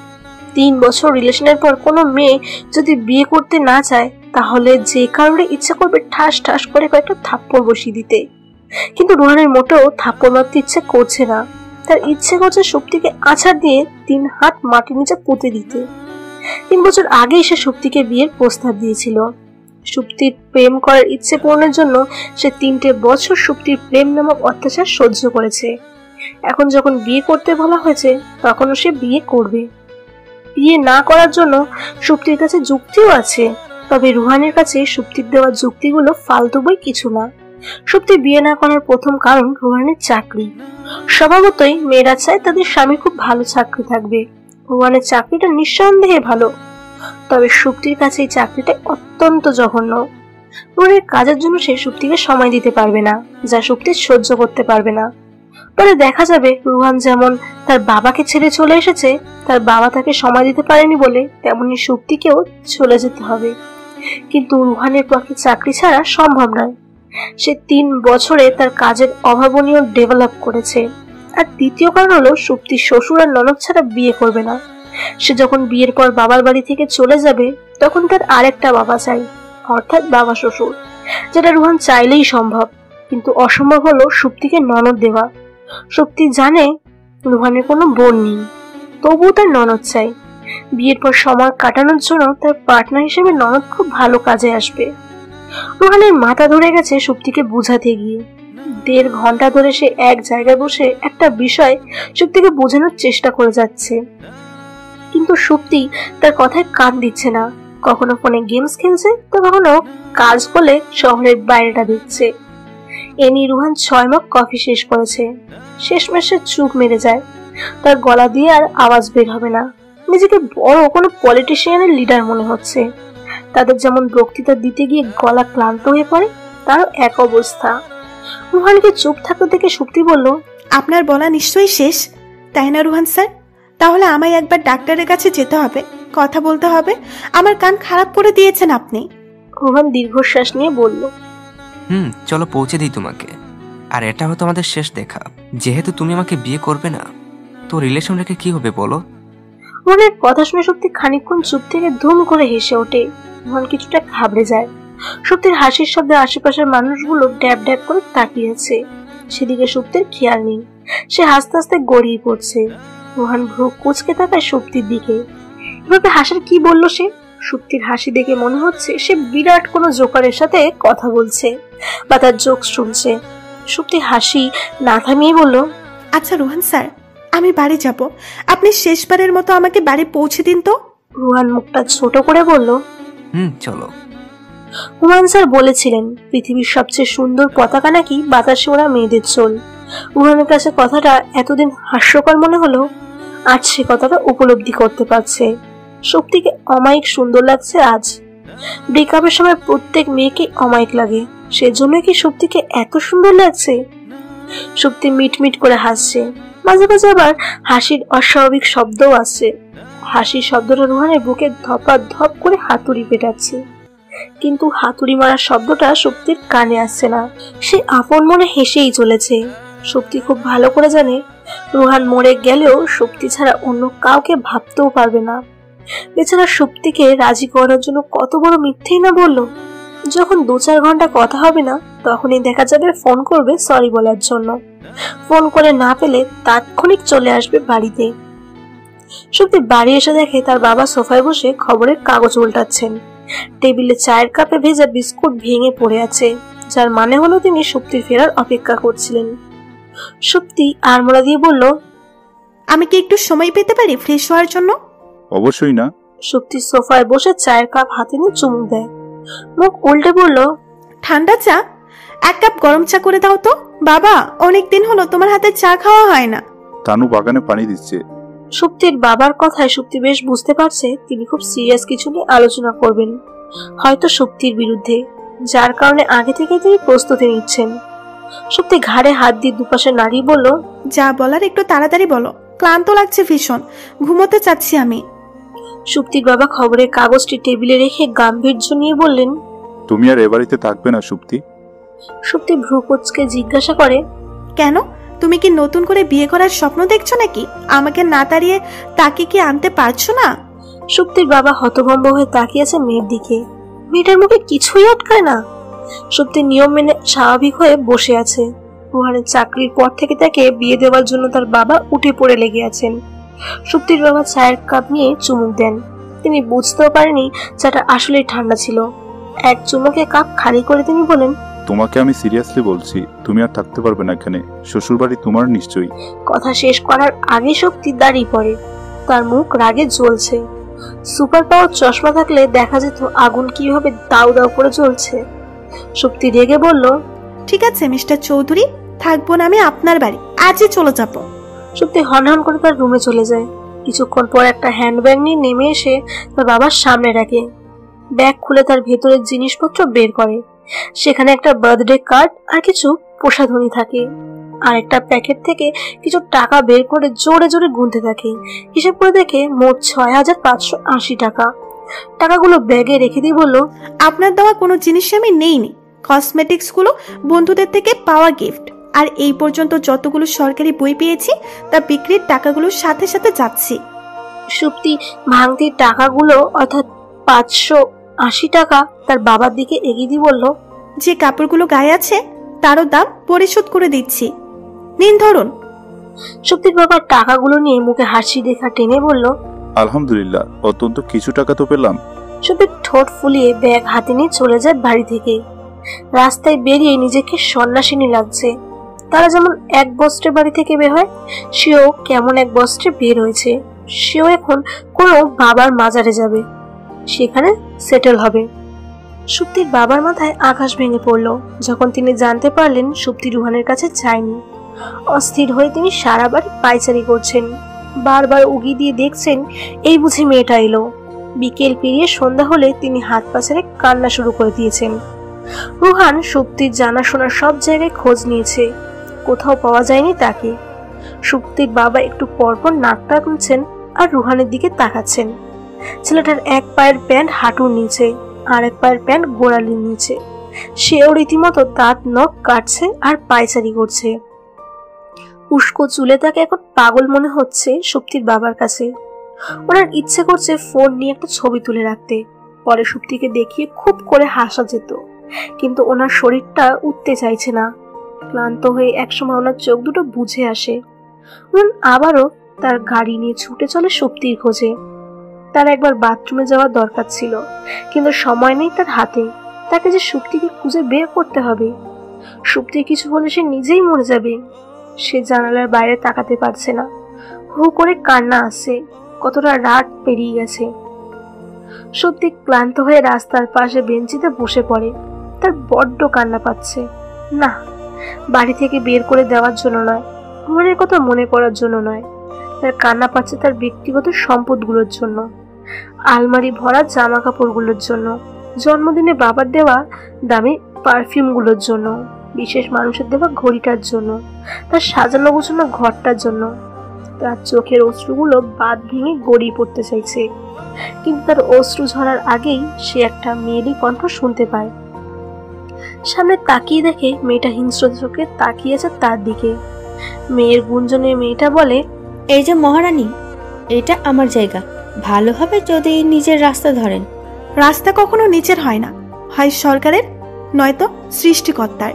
[SPEAKER 7] তিন বছর রিলেশনের পর কোনো মেয়ে যদি বিয়ে করতে না চায়, তাহলে যে কারণে ইচ্ছা করবে ঠাস ঠাস করে কয়েকটা থাপ্পড় বসিয়ে দিতে। কিন্তু রুহানের মোটেও থাপ্পড় মারতে ইচ্ছে করছে না। তার ইচ্ছে করছে সুপ্তিকে আছাড় দিয়ে তিন হাত মাটির নিচে পুঁতে দিতে। তিন বছর আগেই সে সুপ্তিকে বিয়ের প্রস্তাব দিয়েছিল। সুপ্তির প্রেম করার ইচ্ছে পূরণের জন্য সে তিনটে বছর সুপ্তির প্রেম নামক অত্যাচার সহ্য করেছে। এখন যখন বিয়ে করতে বলা হয়েছে তখনও সে বিয়ে করবে। বিয়ে না করার জন্য সুপ্তির কাছে যুক্তিও আছে, তবে রুহানের কাছে সুপ্তির দেওয়া যুক্তিগুলো ফালতু বই কিছু না। সুপ্তি বিয়ে না করার প্রথম কারণ রুহানের চাকরি। স্বভাবতই মেয়েরা চায় তাদের স্বামী খুব ভালো চাকরি থাকবে। রুহানের চাকরিটা নিঃসন্দেহে ভালো, তবে সুপ্তির কাছে এই চাকরিটা অত্যন্ত জঘন্য। রুহানের কাজের জন্য সে সুপ্তিকে সময় দিতে পারবে না, যা সুপ্তি সহ্য করতে পারবে না। পরে দেখা যাবে রুহান যেমন তার বাবাকে ছেড়ে চলে এসেছে, তার বাবা তাকে সময় দিতে পারেনি বলে তেমনি সুপ্তিকেও চলে যেতে হবে। কিন্তু রুহানের পক্ষে চাকরি ছাড়া সম্ভব নয়। সে তিন বছরে তার কাজের অভাবনীয় ডেভেলপ করেছে। আর দ্বিতীয় কারণ হলো সুপ্তির শ্বশুর আর ননদ ছাড়া বিয়ে করবে না। সে যখন বিয়ের পর বাবার বাড়ি থেকে চলে যাবে তখন তার আরেকটা বাবা চাই, অর্থাৎ বাবা শ্বশুর, যেটা রুহান চাইলেই সম্ভব। কিন্তু অসম্ভব হলো সুপ্তিকে ননদ দেওয়া। সুপ্তি জানে রুহানের কোনো বোন নেই, তবুও তার ননদ চাই। বিয়ের পর সময় কাটানোর জন্য তার পার্টনার হিসেবে ননদ খুব ভালো কাজে আসবে। রুহানের মাথা ধরে গেছে সুপ্তিকে বুঝাতে গিয়ে। দেড় ঘন্টা ধরে সে এক জায়গায় বসে একটা বিষয় সুপ্তিকে বোঝানোর চেষ্টা করে যাচ্ছে, কিন্তু সুপ্তি তার কথায় কান দিচ্ছে না। কখনো ফোনে গেমস খেলছে, তো কখনো কাজ করলে শহরের বাইরেটা দেখছে। এনি রুহান ছয় মগ কফি শেষ করেছে। শেষমেশে চুপ মেরে যায়। তার গলা দিয়ে আর আওয়াজ বের হবে না। নিজেকে বড় কোনো পলিটিশিয়ানের লিডার মনে হচ্ছে। তাদের যেমন বক্তৃতা দিতে গিয়ে গলা ক্লান্ত হয়ে পড়ে, তারও এক অবস্থা। রুহানকে চুপ থাকতে দেখে সুপ্তি বলল,
[SPEAKER 1] আপনার বলা নিশ্চয়ই শেষ, তাই না রুহান স্যার? তাহলে আমায় একবার ডাক্তারের কাছে যেতে হবে, কথা বলতে হবে। আমার কান খারাপ করে দিয়েছেন আপনি।
[SPEAKER 7] রুহান দীর্ঘশ্বাস নিয়ে বলল,
[SPEAKER 3] হুম চলো পৌঁছে দিই তোমাকে। আর এটা হয়তো আমাদের শেষ দেখা। যেহেতু তুমি আমাকে বিয়ে করবে না, তো রিলেশন রেখে কি হবে বলো?
[SPEAKER 7] রুহানের কথা শুনে সত্যি খানিকক্ষণ চুপ থেকে ধুম করে হেসে ওঠে। রুহান কিছুটা ঘাবড়ে যায়। সত্যির হাসির শব্দে আশেপাশের মানুষগুলো ড্যাব ড্যাব করে তাকিয়ে আছে। সেদিকে সুপ্তির খেয়াল নেই। সে হাসতে হাসতে গড়িয়ে পড়ছে। রুহান ভ্রু কুঁচকে তাকায় সুপ্তির দিকে। এভাবে হাসার কি বললো সে? সুপ্তির হাসি দেখে মনে হচ্ছে সে বিরাট কোনো জোকারের সাথে কথা বলছে বা তার জোকস শুনছে। সুপ্তি হাসি না থামিয়ে বলল,
[SPEAKER 1] আচ্ছা রুহান স্যার, আমি বাড়ি যাব। আপনি শেষবারের মতো আমাকে বাড়ি পৌঁছে দিন তো।
[SPEAKER 7] রুহান মুখটা ছোট করে বলল,
[SPEAKER 3] হুম চলো।
[SPEAKER 7] হুমায়ুন স্যার বলেছিলেন পৃথিবীর সবচেয়ে সুন্দর পতাকা নাকি বাতাসে ওরা মেয়েদের চোল। রুহানের কাছে কথাটা এতদিন হাস্যকর মনে হলো, আজ সে কথাটা উপলব্ধি করতে পারছে। শক্তিকে অমায়িক সুন্দর লাগছে আজ। ব্রেকআপের সময় প্রত্যেক মেয়েকে অমায়িক লাগে, সেজন্য কি শক্তিকে এত সুন্দর লাগছে? শক্তি মিটমিট করে হাসছে, মাঝে মাঝে আবার হাসির অস্বাভাবিক শব্দও আসছে। হাসির শব্দটা রুহানের বুকে ধপা ধপ করে হাতুড়ি পেটাচ্ছে, কিন্তু হাতুড়ি মারার শব্দটা শক্তির কানে আসছে না। সে আপন মনে হেসেই চলেছে। শক্তি খুব ভালো করে জানে রুহান মরে গেলেও শক্তি ছাড়া অন্য কাউকে ভাবতেও পারবে না। বেচারা শক্তিকে রাজি করার জন্য কত বড় মিথ্যেই না বলল। যখন দু চার ঘন্টা কথা হবে না, তখনই দেখা যাবে ফোন করবে সরি বলার জন্য। ফোন করে না পেলে তাৎক্ষণিক চলে আসবে বাড়িতে। শক্তি বাড়ি এসে দেখে তার বাবা সোফায় বসে খবরের কাগজ উল্টাচ্ছেন। টেবিলে চায়ের কাপে ভেজা বিস্কুট ভেঙে পড়ে আছে, যার মানে হলো তিনি শক্তির ফেরার অপেক্ষা করছিলেন। শক্তি আড়মোড়া দিয়ে বলল,
[SPEAKER 1] আমি কি একটু সময় পেতে পারি ফ্রেশ হওয়ার জন্য?
[SPEAKER 4] অবশ্যই না।
[SPEAKER 7] শক্তি সোফায় বসে চায়ের কাপ হাতে নিয়ে চুমুক দেয়। মুখ উল্টে বলল,
[SPEAKER 1] ঠান্ডা চা? এক কাপ গরম চা করে দাও তো। বাবা, অনেকদিন হলো তোমার হাতে চা খাওয়া হয় না।
[SPEAKER 4] তানু বাগানে পানি দিচ্ছে।
[SPEAKER 7] শক্তির বাবার কথায় শক্তি বেশ বুঝতে পারছে তিনি খুব সিরিয়াস কিছু নিয়ে আলোচনা করবেন, হয়তো শক্তির বিরুদ্ধে, যার কারণে আগে থেকে তিনি প্রস্তুতি নিচ্ছেন। শক্তি ঘাড়ে হাত দিয়ে দুপাশে নাড়িয়ে বলল,
[SPEAKER 1] যা বলার একটু তাড়াতাড়ি বলো, ক্লান্ত লাগছে ভীষণ, ঘুমোতে চাচ্ছি আমি।
[SPEAKER 7] শক্তির বাবা খবরের কাগজটি টেবিলে রেখে গাম্ভীর্য নিয়ে বললেন,
[SPEAKER 4] তুমি আর এ বাড়িতে থাকবে না সুপ্তি?
[SPEAKER 7] শক্তি ভ্রু কুঁচকে জিজ্ঞাসা করে,
[SPEAKER 1] কেন? তুমি কি নতুন করে বিয়ে করার স্বপ্ন দেখছো নাকি? আমাকে না তাড়িয়ে তাকে কি আনতে পারছো না?
[SPEAKER 7] শক্তির বাবা হতভম্ব হয়ে তাকিয়ে আছে মেয়ের দিকে। মেয়েটার মুখে কিছুই আটকায় না। শক্তি নিয়ম মেনে স্বাভাবিক হয়ে বসে আছে। রুহানের চাকরির পর থেকে তাকে বিয়ে দেওয়ার জন্য তার বাবা উঠে পড়ে লেগে আছেন। শক্তির বাবা চায়ের কাপ নিয়ে চুমুক দেন। তিনি বুঝতেও পারেনি চাটা আসলেই ঠান্ডা ছিল। এক চুমুকে কাপ খালি করে তিনি বলেন,
[SPEAKER 4] তোমাকে আমি সিরিয়াসলি বলছি, তুমি আর থাকতে পারবে না এখানে। শ্বশুর বাড়ি তোমার নিশ্চয়ই।
[SPEAKER 7] কথা শেষ করার আগে শক্তি দাঁড়িয়ে পড়ে। তার মুখ রাগে জ্বলছে। সুপার পাওয়ার চশমা থাকলে দেখা যেত আগুন কিভাবে দাউ দাউ করে জ্বলছে। শক্তি রেগে বলল,
[SPEAKER 1] ঠিক আছে মিস্টার চৌধুরী, থাকবো না আমি আপনার বাড়ি, আজই চলে যাব।
[SPEAKER 7] শক্তি হনহন করে তার রুমে চলে যায়। কিছুক্ষণ পর একটা হ্যান্ডব্যাগ নিয়ে নেমে এসে তার বাবার সামনে রাখে। ব্যাগ খুলে তার ভেতরের জিনিসপত্র বের করে। সেখানে একটা বার্থডে কার্ড আর কিছু প্রসাধনী থাকে। আর একটা প্যাকেট থেকে কিছু টাকা বের করে জোরে জোরে গুনতে থাকে। হিসেব করে দেখে মোট ছয় হাজার পাঁচশো আশি টাকা। টাকাগুলো ব্যাগে রেখে দিয়ে বলল,
[SPEAKER 1] আপনার দেওয়া কোনো জিনিস আমি নেইনি। কসমেটিক্স গুলো বন্ধুদের থেকে পাওয়া গিফট। আর এই পর্যন্ত যতগুলো সরকারি বই পেয়েছি তা বিক্রির টাকাগুলোর সাথে সাথে যাচ্ছি।
[SPEAKER 7] সুপ্তি ভাঙতির টাকাগুলো অর্থাৎ পাঁচশো আশি টাকা তার বাবার দিকে এগিয়ে দিয়ে বলল,
[SPEAKER 1] যে কাপড়গুলো গায়ে আছে তারও দাম পরিশোধ করে দিচ্ছি, নিন ধরুন।
[SPEAKER 7] সুপ্তির বাবা টাকাগুলো নিয়ে মুখে হাসি রেখা টেনে বলল,
[SPEAKER 4] আলহামদুলিল্লাহ, অত্যন্ত কিছু টাকা তো পেলাম।
[SPEAKER 7] সুপ্তি ঠোঁট ফুলিয়ে ব্যাগ হাতে নিয়ে চলে যায় বাড়ি থেকে। রাস্তায় বেরিয়ে নিজেকে সন্ন্যাসিনী লাগছে। তারা যেমন এক বস্ত্রে বাড়ি থেকে বের হয়, সেও কেমন এক বস্ত্রে বের হয়েছে। সেও এখন কোনো বাবার মাজারে যাবে, সেখানে সেটেল হবে। সুপ্তির বাবার মাথায় আকাশ ভেঙে পড়ল যখন তিনি জানতে পারলেন সুপ্তি রুহানের কাছে যায়নি। অস্থির হয়ে তিনি সারা বাড়ি পায়চারি করছেন, বারবার উগি দিয়ে দেখছেন এই বুঝি মেয়েটা এলো। বিকেল পেরিয়ে সন্ধ্যা হলে তিনি হাত পা ছেড়ে কান্না শুরু করে দিয়েছেন। রুহান সুপ্তির জানাশোনা সব জায়গায় খোঁজ নিয়েছে, কোথাও পাওয়া যায়নি তাকে। সুপ্তির বাবা একটু পরপর নাক টানছেন আর রুহানের দিকে তাকাচ্ছেন। ছেলেটার এক পায়ের প্যান্ট হাঁটুর নিচে, আর এক পায়ের প্যান্ট গোড়ালির নিচে। সেও রীতিমতো দাঁত নখ কাটছে আর পায়চারি করছে। উস্কো চুলে তাকে এখন পাগল মনে হচ্ছে সুপ্তির বাবার কাছে। ওনার ইচ্ছে করছে ফোন নিয়ে একটা ছবি তুলে রাখতে, পরে সুপ্তিকে দেখিয়ে খুব করে হাসা যেত, কিন্তু ওনার শরীরটা উঠতে চাইছে না। ক্লান্ত হয়ে একসময় ওনার চোখ দুটো বুঝে আসে। উনি আবারও তার গাড়ি নিয়ে ছুটে চলে সুপ্তির খোঁজে। তার একবার বাথরুমে যাওয়ার দরকার ছিল, কিন্তু সময় নেই তার হাতে। তাকে যে সুপ্তিকে খুঁজে বের করতে হবে। সুপ্তি কিছু হলে সে নিজেই মরে যাবে। সে জানালার বাইরে তাকাতে পারছে না, হু করে কান্না আসে। কতটা রাত পেরিয়ে গেছে। সুপ্তি ক্লান্ত হয়ে রাস্তার পাশে বেঞ্চিতে বসে পড়ে। তার বড্ড কান্না পাচ্ছে। না, বাড়ি থেকে বের করে দেওয়ার জন্য নয়, মনের কথা মনে পড়ার জন্য নয়। তার কান্না পাচ্ছে তার ব্যক্তিগত সম্পদগুলোর জন্য, আলমারি ভরা জামা কাপড়গুলোর জন্য, জন্মদিনে বাবার দেওয়া দামি পারফিউমগুলোর জন্য, বিশেষ মানুষের দেওয়া ঘড়িটার জন্য, তার সাজানো গোছানো ঘরটার জন্য। তার চোখের অশ্রুগুলো বাঁধ ভেঙে গড়িয়ে পড়তে চাইছে, কিন্তু তার অশ্রু ঝরার আগেই সে একটা মেয়েলি কণ্ঠ শুনতে পায়। সামনে তাকিয়ে দেখে মেয়েটা হিংস্র চোখে তাকিয়েছে তার দিকে। মেয়ের গুঞ্জনে মেয়েটা বলে,
[SPEAKER 9] এই যে মহারানী, এটা আমার জায়গা, ভালো হবে যদি নিজের রাস্তা ধরেন।
[SPEAKER 1] রাস্তা কখনো নিচের হয় না, হয় সরকারের নয়তো সৃষ্টিকর্তার।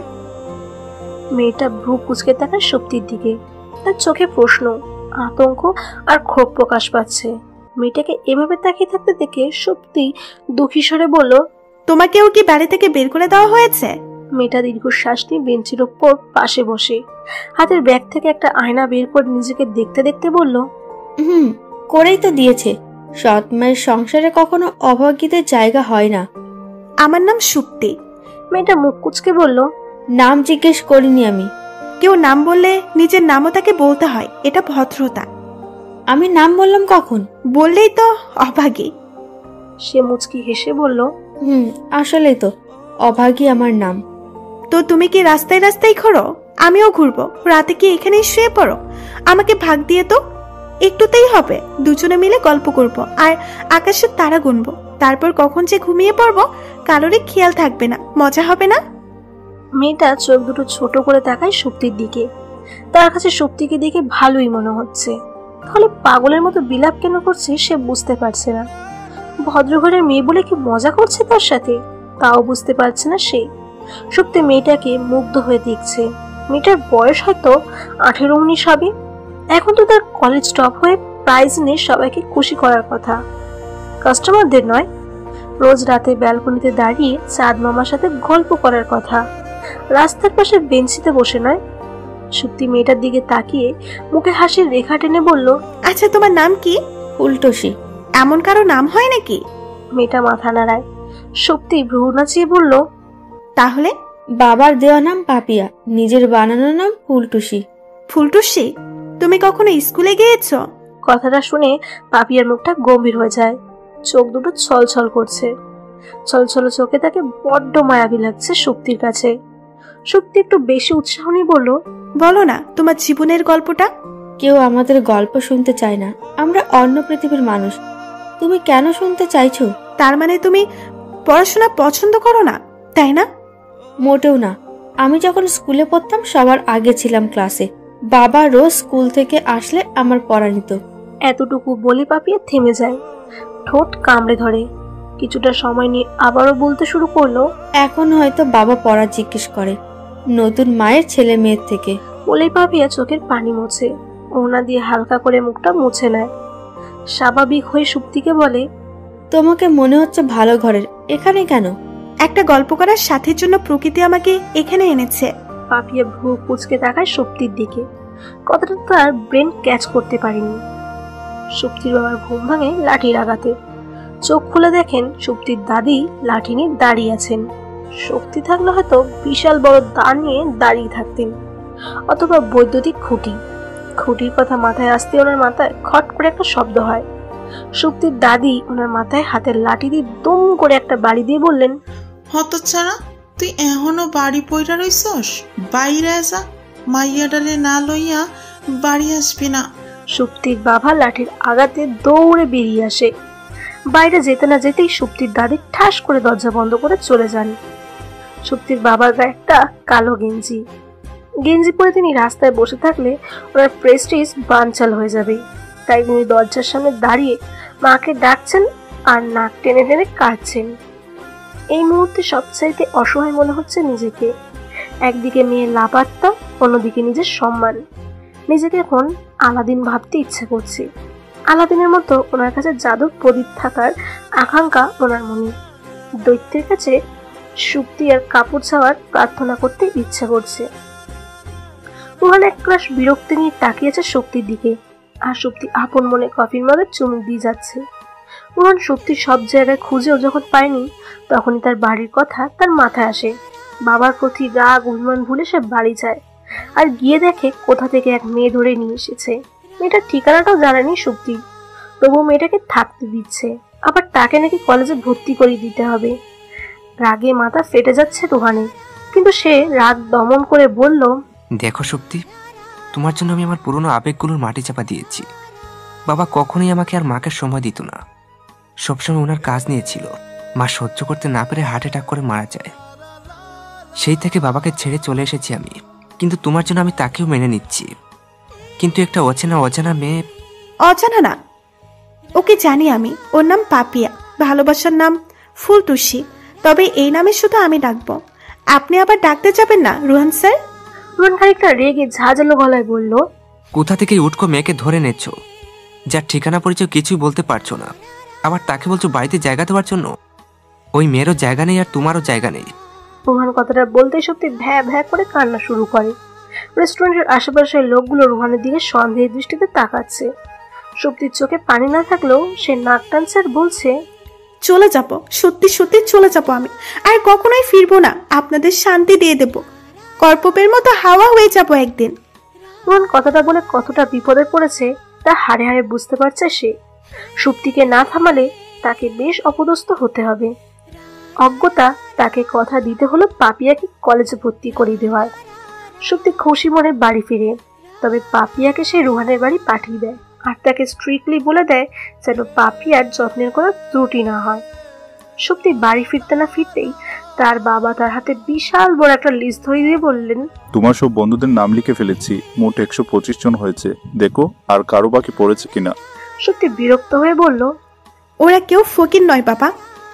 [SPEAKER 7] মেয়েটা ভ্রু কুঁচকে তাকায় সুপ্তির দিকে। তার চোখে প্রশ্ন, আতঙ্ক আর ক্ষোভ প্রকাশ পাচ্ছে। মেয়েটাকে এভাবে তাকিয়ে থাকতে দেখে সুপ্তি দুঃখী স্বরে বলল,
[SPEAKER 1] তোমাকেও কি বাড়ি থেকে বের করে দেওয়া হয়েছে?
[SPEAKER 7] মেয়েটা দীর্ঘশ্বাস নিয়ে বেঞ্চির ওপর পাশে বসে হাতের ব্যাগ থেকে একটা আয়না বের করে নিজেকে দেখতে দেখতে বলল,
[SPEAKER 9] হুম, করেই তো দিয়েছে। সৎ মায়ের সংসারে কখনো অভাগীদের জায়গা হয় না।
[SPEAKER 1] আমার নাম সুপ্তি।
[SPEAKER 7] মেয়েটা মুখ কুচকে বলল,
[SPEAKER 9] নাম জিজ্ঞেস করিনি আমি।
[SPEAKER 1] কেউ নাম বললে নিজের নামও তাকে বলতে হয়, এটা ভদ্রতা।
[SPEAKER 9] আমি নাম বললাম কখন?
[SPEAKER 1] বললেই তো অভাগী।
[SPEAKER 7] সে মুচকি হেসে বলল,
[SPEAKER 9] হুম, আসলেই তো অভাগী আমার নাম।
[SPEAKER 1] তো তুমি কি রাস্তায় রাস্তায় ঘোরো? আমিও ঘুরবো। রাতে কি এখানেই শুয়ে পড়ো? আমাকে ভাগ দিয়ে তো একটুতেই হবে। দুজনে মিলে গল্প করব আর আকাশের তারা গুনবো। তারপর কখন যে ঘুমিয়ে পড়বো কারোরই খেয়াল থাকবে না। মজা হবে না?
[SPEAKER 7] মেয়েটা চোখ দুটো ছোট করে তাকায় সুপ্তির দিকে। তার কাছে সুপ্তিকে দেখে ভালোই মনে হচ্ছে, তাহলে পাগলের মতো বিলাপ কেন করছে সে বুঝতে পারছে না। ভদ্রঘরের মেয়ে বলে কি মজা করছে তার সাথে, তাও বুঝতে পারছে না সে। সুপ্তি মেয়েটাকে মুগ্ধ হয়ে দেখছে। মেয়েটার বয়স হয়তো আঠেরো উনিশ হবে। এখন তো তার কলেজ টপ হয়ে প্রাইজ নিয়ে সবাইকে খুশি করার কথা, কাস্টমারদের নয়। রোজ রাতে ব্যালকনিতে দাঁড়িয়ে চাঁদ মামার সাথে গল্প করার কথা, রাস্তার পাশে বেঞ্চিতে বসে নয়। সুপ্তি মেয়েটার দিকে তাকিয়ে মুখে হাসির রেখা টেনে বলল,
[SPEAKER 1] আচ্ছা তোমার নাম কি?
[SPEAKER 9] ফুলটুসি।
[SPEAKER 1] এমন কারো নাম হয় নাকি?
[SPEAKER 7] মেয়েটা মাথা নাড়ায়। সুপ্তি ভ্রু নাচিয়ে বলল,
[SPEAKER 1] তাহলে?
[SPEAKER 9] বাবার দেওয়া নাম পাপিয়া, নিজের বানানো নাম ফুলটুসি।
[SPEAKER 1] ফুলটুসি, তুমি কখনো স্কুলে গিয়েছো?
[SPEAKER 7] কথাটা শুনে পাপিয়ার মুখটা গম্ভীর হয়ে যায়, চোখ দুটো ছলছল করছে। ছলছল চোখে তাকে বড্ড মায়াবী লাগছে সুপ্তির কাছে। সুপ্তি একটু বেশি উৎসাহ নিয়ে বলল,
[SPEAKER 1] বলো না তোমার জীবনের গল্পটা।
[SPEAKER 9] কেউ আমাদের গল্প শুনতে চায় না, আমরা অন্য পৃথিবীর মানুষ। তুমি কেন শুনতে চাইছো?
[SPEAKER 1] তার মানে তুমি পড়াশোনা পছন্দ করো না, তাই না?
[SPEAKER 9] মোটেও না। আমি যখন স্কুলে পড়তাম সবার আগে ছিলাম ক্লাসে। বাবা রোজ স্কুল থেকে আসলে আমার পড়া নিত।
[SPEAKER 7] এতটুকু বলে পাপিয়া থেমে যায়, ঠোঁট কামড়ে ধরে। কিছুটা সময় নিয়ে আবারও বলতে শুরু করলো,
[SPEAKER 9] এখন হয়তো বাবা পড়া জিজ্ঞেস করে নতুন মায়ের ছেলে মেয়ের থেকে।
[SPEAKER 7] বলেই পাপিয়া চোখের পানি মোছে, ওনা দিয়ে হালকা করে মুখটা মুছে নেয়। স্বাভাবিক হয়ে সুপ্তিকে বলে,
[SPEAKER 9] তোমাকে মনে হচ্ছে ভালো ঘরের, এখানে কেন?
[SPEAKER 1] একটা গল্প করার সাথের জন্য প্রকৃতি আমাকে এখানে এনেছে।
[SPEAKER 7] পাপিয়া ভ্রু কুচকে তাকায় সুপ্তির দিকে। কথাটা তার ব্রেন ক্যাচ করতে পারেনি। সুপ্তির বাবার ঘুম ভাঙে লাঠির আঘাতে। চোখ খুলে দেখেন সুপ্তির দাদি লাঠি নিয়ে দাঁড়িয়ে আছেন। শক্তি থাকলে হয়তো বিশাল বড় দা নিয়ে দাঁড়িয়ে থাকতেন, অথবা বৈদ্যুতিক খুঁটি। খুঁটির কথা মাথায় আসতে ওনার মাথায় খট করে একটা শব্দ হয়। সুপ্তির দাদি ওনার মাথায় হাতের লাঠি দিয়ে দম করে একটা বাড়ি দিয়ে বললেন,
[SPEAKER 10] হতচ্ছাড়া, তুই এখনো বাড়ি পইরা রইছস? বাইরে আসা, মাইয়া ডালে না লইয়া বাড়ি আসবি না।
[SPEAKER 7] সুপ্তির বাবা লাঠির আঘাতে দৌড়ে বেরিয়ে আসে। বাইরে যেতে না যেতেই সুপ্তির দাদি ঠাস করে দরজা বন্ধ করে চলে যান। সুপ্তির বাবার গায়ে একটা কালো গেঞ্জি গেঞ্জি পরে তিনি রাস্তায় বসে থাকলে ওনার প্রেস্টিজ বানচাল হয়ে যাবে। তাই তিনি দরজার সামনে দাঁড়িয়ে মাকে ডাকছেন আর নাক টেনে টেনে কাটছেন। এই মুহূর্তে সবচাইতে অসহায় মনে হচ্ছে নিজেকে। একদিকে মেয়ের লাপাত্তা, অন্যদিকে নিজের সম্মান। নিজেকে এখন আলাদিন ভাবতে ইচ্ছে করছে। আলাদিনের মতো ওনার কাছে জাদুর প্রদীপ থাকার আকাঙ্ক্ষা ওনার মনে। দৈত্যের কাছে সুপ্তি আর কাপড় ছাওয়ার প্রার্থনা করতে ইচ্ছা করছে। ওখানে এক ক্লাস বিরক্তি নিয়ে তাকিয়েছে শক্তির দিকে, আর শক্তি আপন মনে কফির মধ্যে চুমুক দিয়ে যাচ্ছে। রোহান শক্তি সব জায়গায় খুঁজেও যখন পায়নি, তখনই তার বাড়ির কথা তার মাথায় আসে। বাবার প্রতি রাগ অভিমান ভুলে সে বাড়ি যায়, আর গিয়ে দেখে কোথা থেকে এক মেয়ে ধরে নিয়ে এসেছে। মেয়েটার ঠিকানাটাও জানেনি শক্তি, তবু মেয়েটাকে থাকতে দিচ্ছে। আবার তাকে নাকি কলেজে ভর্তি করে দিতে হবে। রাগে মাথা ফেটে যাচ্ছে রোহানের, কিন্তু সে রাগ দমন করে বলল,
[SPEAKER 3] দেখো শক্তি, তোমার জন্য আমি আমার পুরনো আবেগগুলোর মাটি চাপা দিয়েছি। বাবা কখনোই আমাকে আর মাকে সময় দিত না, সবসময় ওনার কাজ নিয়েছিল। মা সহ্য করতে না পেরে হার্ট অ্যাটাক করে মারা যায়। সেই থেকে বাবাকে ছেড়ে চলে এসেছি আমি, কিন্তু তোমার জন্য আমি তাকেও মেনে নিচ্ছি। কিন্তু একটা অচেনা অজানা মেয়ে।
[SPEAKER 1] অজানা না, ওকে জানি আমি। ওর নাম পাপিয়া, ভালোবাসার নাম ফুলটুসি, তবে এই নামে শুধু আমি ডাকবো। আপনি আবার ডাকতে যাবেন না রোহান স্যার?
[SPEAKER 7] রোহান খানিকটা রেগে ঝাঁঝালো গলায় বলল,
[SPEAKER 3] কোথা থেকে উটকো মেয়েকে ধরে নেছো, যার ঠিকানা পরিচয় কিছুই বলতে পারছো না, আবার তাকে বলছো বাড়িতে জায়গা দেওয়ার জন্য? ওই মেয়েরও জায়গা নেই আর তোমারও জায়গা নেই।
[SPEAKER 7] রোহান কথাটা বলতে সত্যি ভ্যা ভ্যা করে কান্না শুরু করে। রেস্টুরেন্টের আশেপাশের লোকগুলো রোহানের দিকে সন্দেহের দৃষ্টিতে তাকাচ্ছে। শক্তির চোখে পানি না থাকলেও সে নাক টানছে আর বলছে,
[SPEAKER 1] চলে যাব, সত্যি সত্যি চলে যাব আমি, আর কখনোই ফিরবো না। আপনাদের শান্তি দিয়ে দেব, কর্পপের মতো হাওয়া হয়ে যাব একদিন।
[SPEAKER 7] রোহান কথাটা বলে কতটা বিপদে পড়েছে তা হাড়ে হাড়ে বুঝতে পারছে সে। সুপ্তিকে না থামালে তাকে বেশ অপদস্থ হতে হবে। অজ্ঞতা তাকে কথা দিতে হলো পাপিয়াকে কলেজে ভর্তি করে দেওয়ার। সুপ্তি খুশি মনে বাড়ি ফিরে, তবে পাপিয়াকে সে রোহানের বাড়ি পাঠিয়ে দেয়, আর তাকে স্ট্রিক্টলি বলে দেয় যেন পাপিয়ার যত্নের কোনো ত্রুটি না হয়। সুপ্তি বাড়ি ফিরতে না ফিরতেই তার বাবা তার হাতে বিশাল বড় একটা লিস্ট ধরিয়ে দিয়ে বললেন,
[SPEAKER 4] তোমার সব বন্ধুদের নাম লিখে ফেলেছি, মোট একশো পঁচিশ জন হয়েছে, দেখো আর কারো বাকি পড়েছে কিনা।
[SPEAKER 7] সুপ্তি বিরক্ত হয়ে বলল,
[SPEAKER 1] ওরা কেউ ফকির নয় বাবা,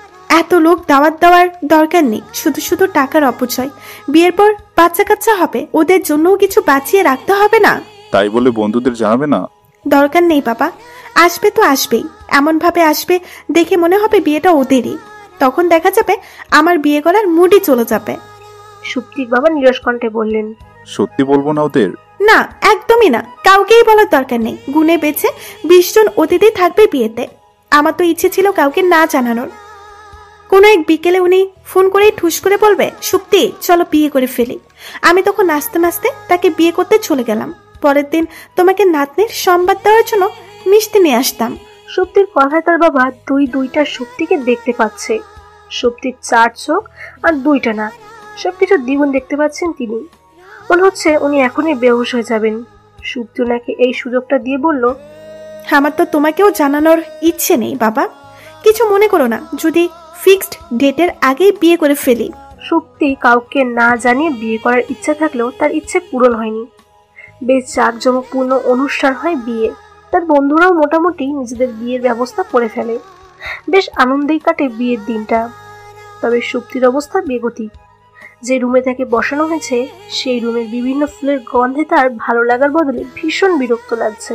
[SPEAKER 1] এত লোক দাওয়াত দেওয়ার দরকার নেই, শুধু শুধু টাকার অপচয়। বিয়ের পর বাচ্চা কাচ্চা হবে, ওদের জন্যও কিছু বাঁচিয়ে রাখতে হবে না?
[SPEAKER 4] তাই বলে বন্ধুদের জানাবে না?
[SPEAKER 1] দরকার নেই বাবা, আসবে তো আসবেই, এমন ভাবে আসবে দেখে মনে হবে বিয়েটা ওদেরই। তখন দেখা যাবে আমার বিয়ে করার মুডই চলে যাবে।
[SPEAKER 7] সুপ্তির বাবা নিরস কণ্ঠে বললেন,
[SPEAKER 4] সত্যি বলবো না ওদের?
[SPEAKER 1] না, একদমই না, কাউকেই বলার দরকার নেই। গুনে বেছে বিশ জন অতিথি থাকবে বিয়েতে। আমার তো ইচ্ছে ছিল কাউকে না জানানোর। কোনো এক বিকেলে উনি ফোন করেই ঠুস করে বলবে, সুপ্তি চলো বিয়ে করে ফেলি। আমি তখন নাচতে নাচতে তাকে বিয়ে করতে চলে গেলাম। পরের দিন তোমাকে নাতনির সংবাদ দেওয়ার জন্য মিষ্টি নিয়ে আসতাম।
[SPEAKER 7] সুপ্তির কথায় তার বাবা দুই দুইটা সুপ্তিকে দেখতে পাচ্ছে। সুপ্তির চার চোখ আর দুইটা নাক, সবকিছু দ্বিগুণ দেখতে পাচ্ছেন তিনি। মনে হচ্ছে উনি এখনই বেহুশ হয়ে যাবেন। সুপ্তি ওনাকে এই সুযোগটা দিয়ে বলল,
[SPEAKER 1] আমার তো তোমাকেও জানানোর ইচ্ছে নেই বাবা, কিছু মনে করো না যদি ফিক্সড ডেটের আগেই বিয়ে করে ফেলি।
[SPEAKER 7] সুপ্তি কাউকে না জানিয়ে বিয়ে করার ইচ্ছা থাকলেও তার ইচ্ছে পূরণ হয়নি। বেশ জাঁকজমকপূর্ণ অনুষ্ঠান হয় বিয়ে। তার বন্ধুরাও মোটামুটি নিজেদের বিয়ের ব্যবস্থা করে ফেলে। বেশ আনন্দেই কাটে বিয়ের দিনটা। তবে সুপ্তির অবস্থা বেগতিক। যে রুমে তাকে বসানো হয়েছে সেই রুমের বিভিন্ন ফুলের গন্ধে তার ভালো লাগার বদলে ভীষণ বিরক্ত লাগছে।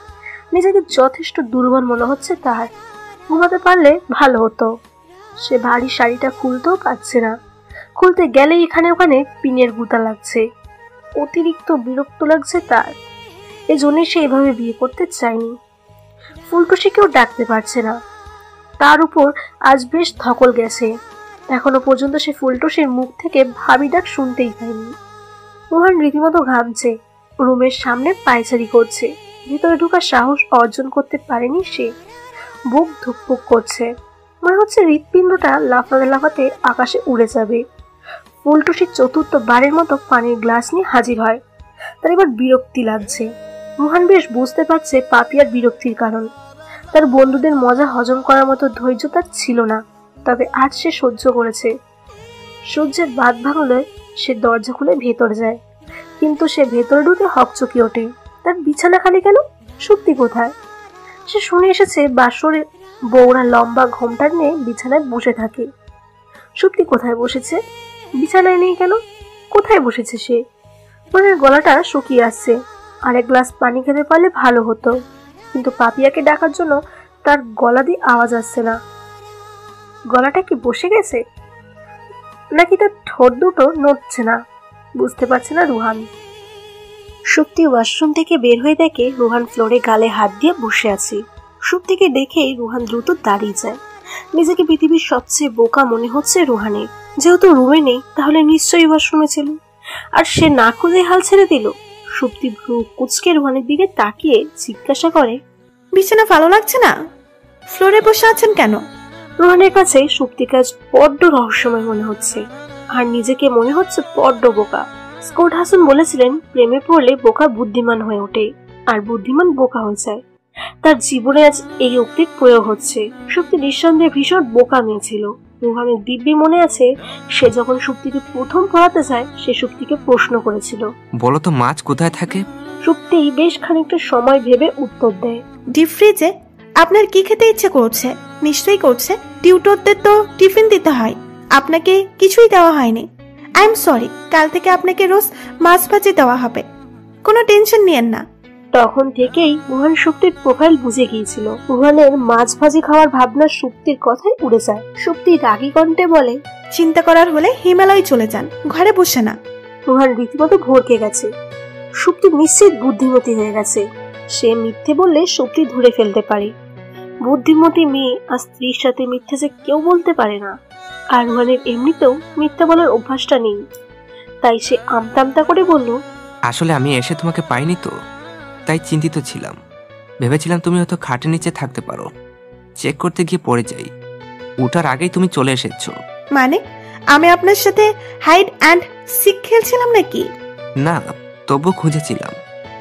[SPEAKER 7] নিজেকে যথেষ্ট দুর্বল মনে হচ্ছে তার। ঘুমাতে পারলে ভালো হতো। সে ভারী শাড়িটা খুলতেও পারছে না, খুলতে গেলে এখানে ওখানে পিনের গুতা লাগছে। অতিরিক্ত বিরক্ত লাগছে তার। এজন্যই সে এভাবে বিয়ে করতে চায়নি। ফুলটুসিকেও ডাকতে পারছে না, তার উপর আজ বেশ ধকল গেছে। এখনো পর্যন্ত সে ফুলটুসির মুখ থেকে ভাবি ডাক শুনতেই পায়নি। রোহান রীতিমতো ঘামছে, রুমের সামনে পায়চারি করছে। ভিতরে ঢোকার সাহস অর্জন করতে পারেনি সে। বুক ধুকপুক করছে, মনে হচ্ছে হৃৎপিণ্ডটা লাফাতে লাফাতে আকাশে উড়ে যাবে। ফুলটুসি চতুর্থ বারের মতো পানির গ্লাস নিয়ে হাজির হয়। তার এবার বিরক্তি লাগছে। রোহান বেশ বুঝতে পারছে পাপিয়ার বিরক্তির কারণ। তার বন্ধুদের মজা হজম করার মতো ধৈর্য তার ছিল না, তবে আজ সে সহ্য করেছে। সূর্যের বাদ ভাঙলে সে দরজা খুলে ভেতর যায়, কিন্তু সে ভেতরে ঢুকে হকচকি ওঠে। তার বিছানা খালি কেন? সুপ্তি কোথায়? সে শুনে এসেছে বাসরে বউরা লম্বা ঘোমটা নিয়ে বিছানায় বসে থাকে। সুপ্তি কোথায় বসেছে? বিছানায় নেই কেন? কোথায় বসেছে সে? মনের গলাটা শুকিয়ে আসছে। আরেক গ্লাস পানি খেতে পারলে ভালো হতো, কিন্তু পাপিয়াকে ডাকার জন্য তার গলা দিয়ে আওয়াজ আসছে না। গলাটা কি বসে গেছে, নাকি তার ঠোঁট দুটো নড়ছে না? বুঝতে পারছে না রুহান। সুপ্তি ওয়াশরুম থেকে বের হয়ে দেখে রুহান ফ্লোরে গালে হাত দিয়ে বসে আছে। সুপ্তিকে দেখেই রুহান দ্রুত দাঁড়িয়ে যায়। নিজেকে পৃথিবীর সবচেয়ে বোকা মনে হচ্ছে রুহানের। যেহেতু রুমে নেই, তাহলে নিশ্চয়ই ওয়াশরুমে ছিল, আর সে না খুঁজে হাল ছেড়ে দিল। সুপ্তি ভ্রু কুচকে রুহানের দিকে তাকিয়ে জিজ্ঞাসা করে,
[SPEAKER 1] বিছানা ভালো লাগছে না? ফ্লোরে বসে আছেন কেন?
[SPEAKER 7] রুহানের কাছে সুপ্তির কাজ বড্ড রহস্যময় মনে হচ্ছে, আর নিজেকে মনে হচ্ছে বড্ড বোকা। স্কট হাসান বলেছিলেন, প্রেমে পড়লে বোকা বুদ্ধিমান হয়ে ওঠে, আর বুদ্ধিমান বোকা হয়ে যায়। তার জীবনে আজ এই উক্তির প্রয়োগ হচ্ছে। সুপ্তি নিঃসন্দেহে ভীষণ বোকা মেয়ে ছিল। রুহানের দিব্যি মনে আছে, সে যখন সুপ্তিকে প্রথম পড়াতে যায়, সে সুপ্তিকে প্রশ্ন করেছিল,
[SPEAKER 3] বলো তো মাছ কোথায় থাকে?
[SPEAKER 7] সুপ্তি বেশ খানিকটা সময় ভেবে উত্তর দেয়,
[SPEAKER 1] ডিপ ফ্রিজে। আপনার কি খেতে ইচ্ছে করছে? নিশ্চয়ই করছে। টিউটরদের তো টিফিন দিতে হয়, আপনাকে কিছুই দেওয়া হয়নি। আই এম সরি, কাল থেকে আপনাকে রোজ মাছ ভাজি দেওয়া হবে, কোনো টেনশন নিয়েন না।
[SPEAKER 7] তখন থেকেই রুহান সুপ্তির প্রোফাইল বুঝে গিয়েছিল। রুহানের মাছ ভাজি খাওয়ার ভাবনা সুপ্তির কথায় উড়ে যায়। সুপ্তি রাগী কণ্ঠে বলে,
[SPEAKER 1] চিন্তা করার হলে হিমালয় চলে যান, ঘরে বসে না।
[SPEAKER 7] রুহান রীতিমতো ভরকে গেছে। সুপ্তি নিশ্চিত বুদ্ধিমতী হয়ে গেছে। সে মিথ্যে বললে সুপ্তি ধরে ফেলতে পারে। বুদ্ধিমতী মেয়ে আর স্ত্রীর সাথে মিথ্যে যে কেউ বলতে পারে না। আর রুহানের এমনিতেও মিথ্যা বলার অভ্যাসটা নেই, তাই সে আমতামতা করে বলল,
[SPEAKER 3] আসলে আমি এসে তোমাকে পাইনি তো, তাই চিন্তিত ছিলাম। ভেবেছিলাম তুমি হয়তো খাটের নিচে থাকতে পারো। চেক করতে গিয়ে পড়ে যাই, ওঠার আগেই তুমি চলে এসেছো।
[SPEAKER 1] মানে আমি আপনার সাথে হাইড অ্যান্ড সিক খেলছিলাম নাকি?
[SPEAKER 3] না, তবু খুঁজেছিলাম।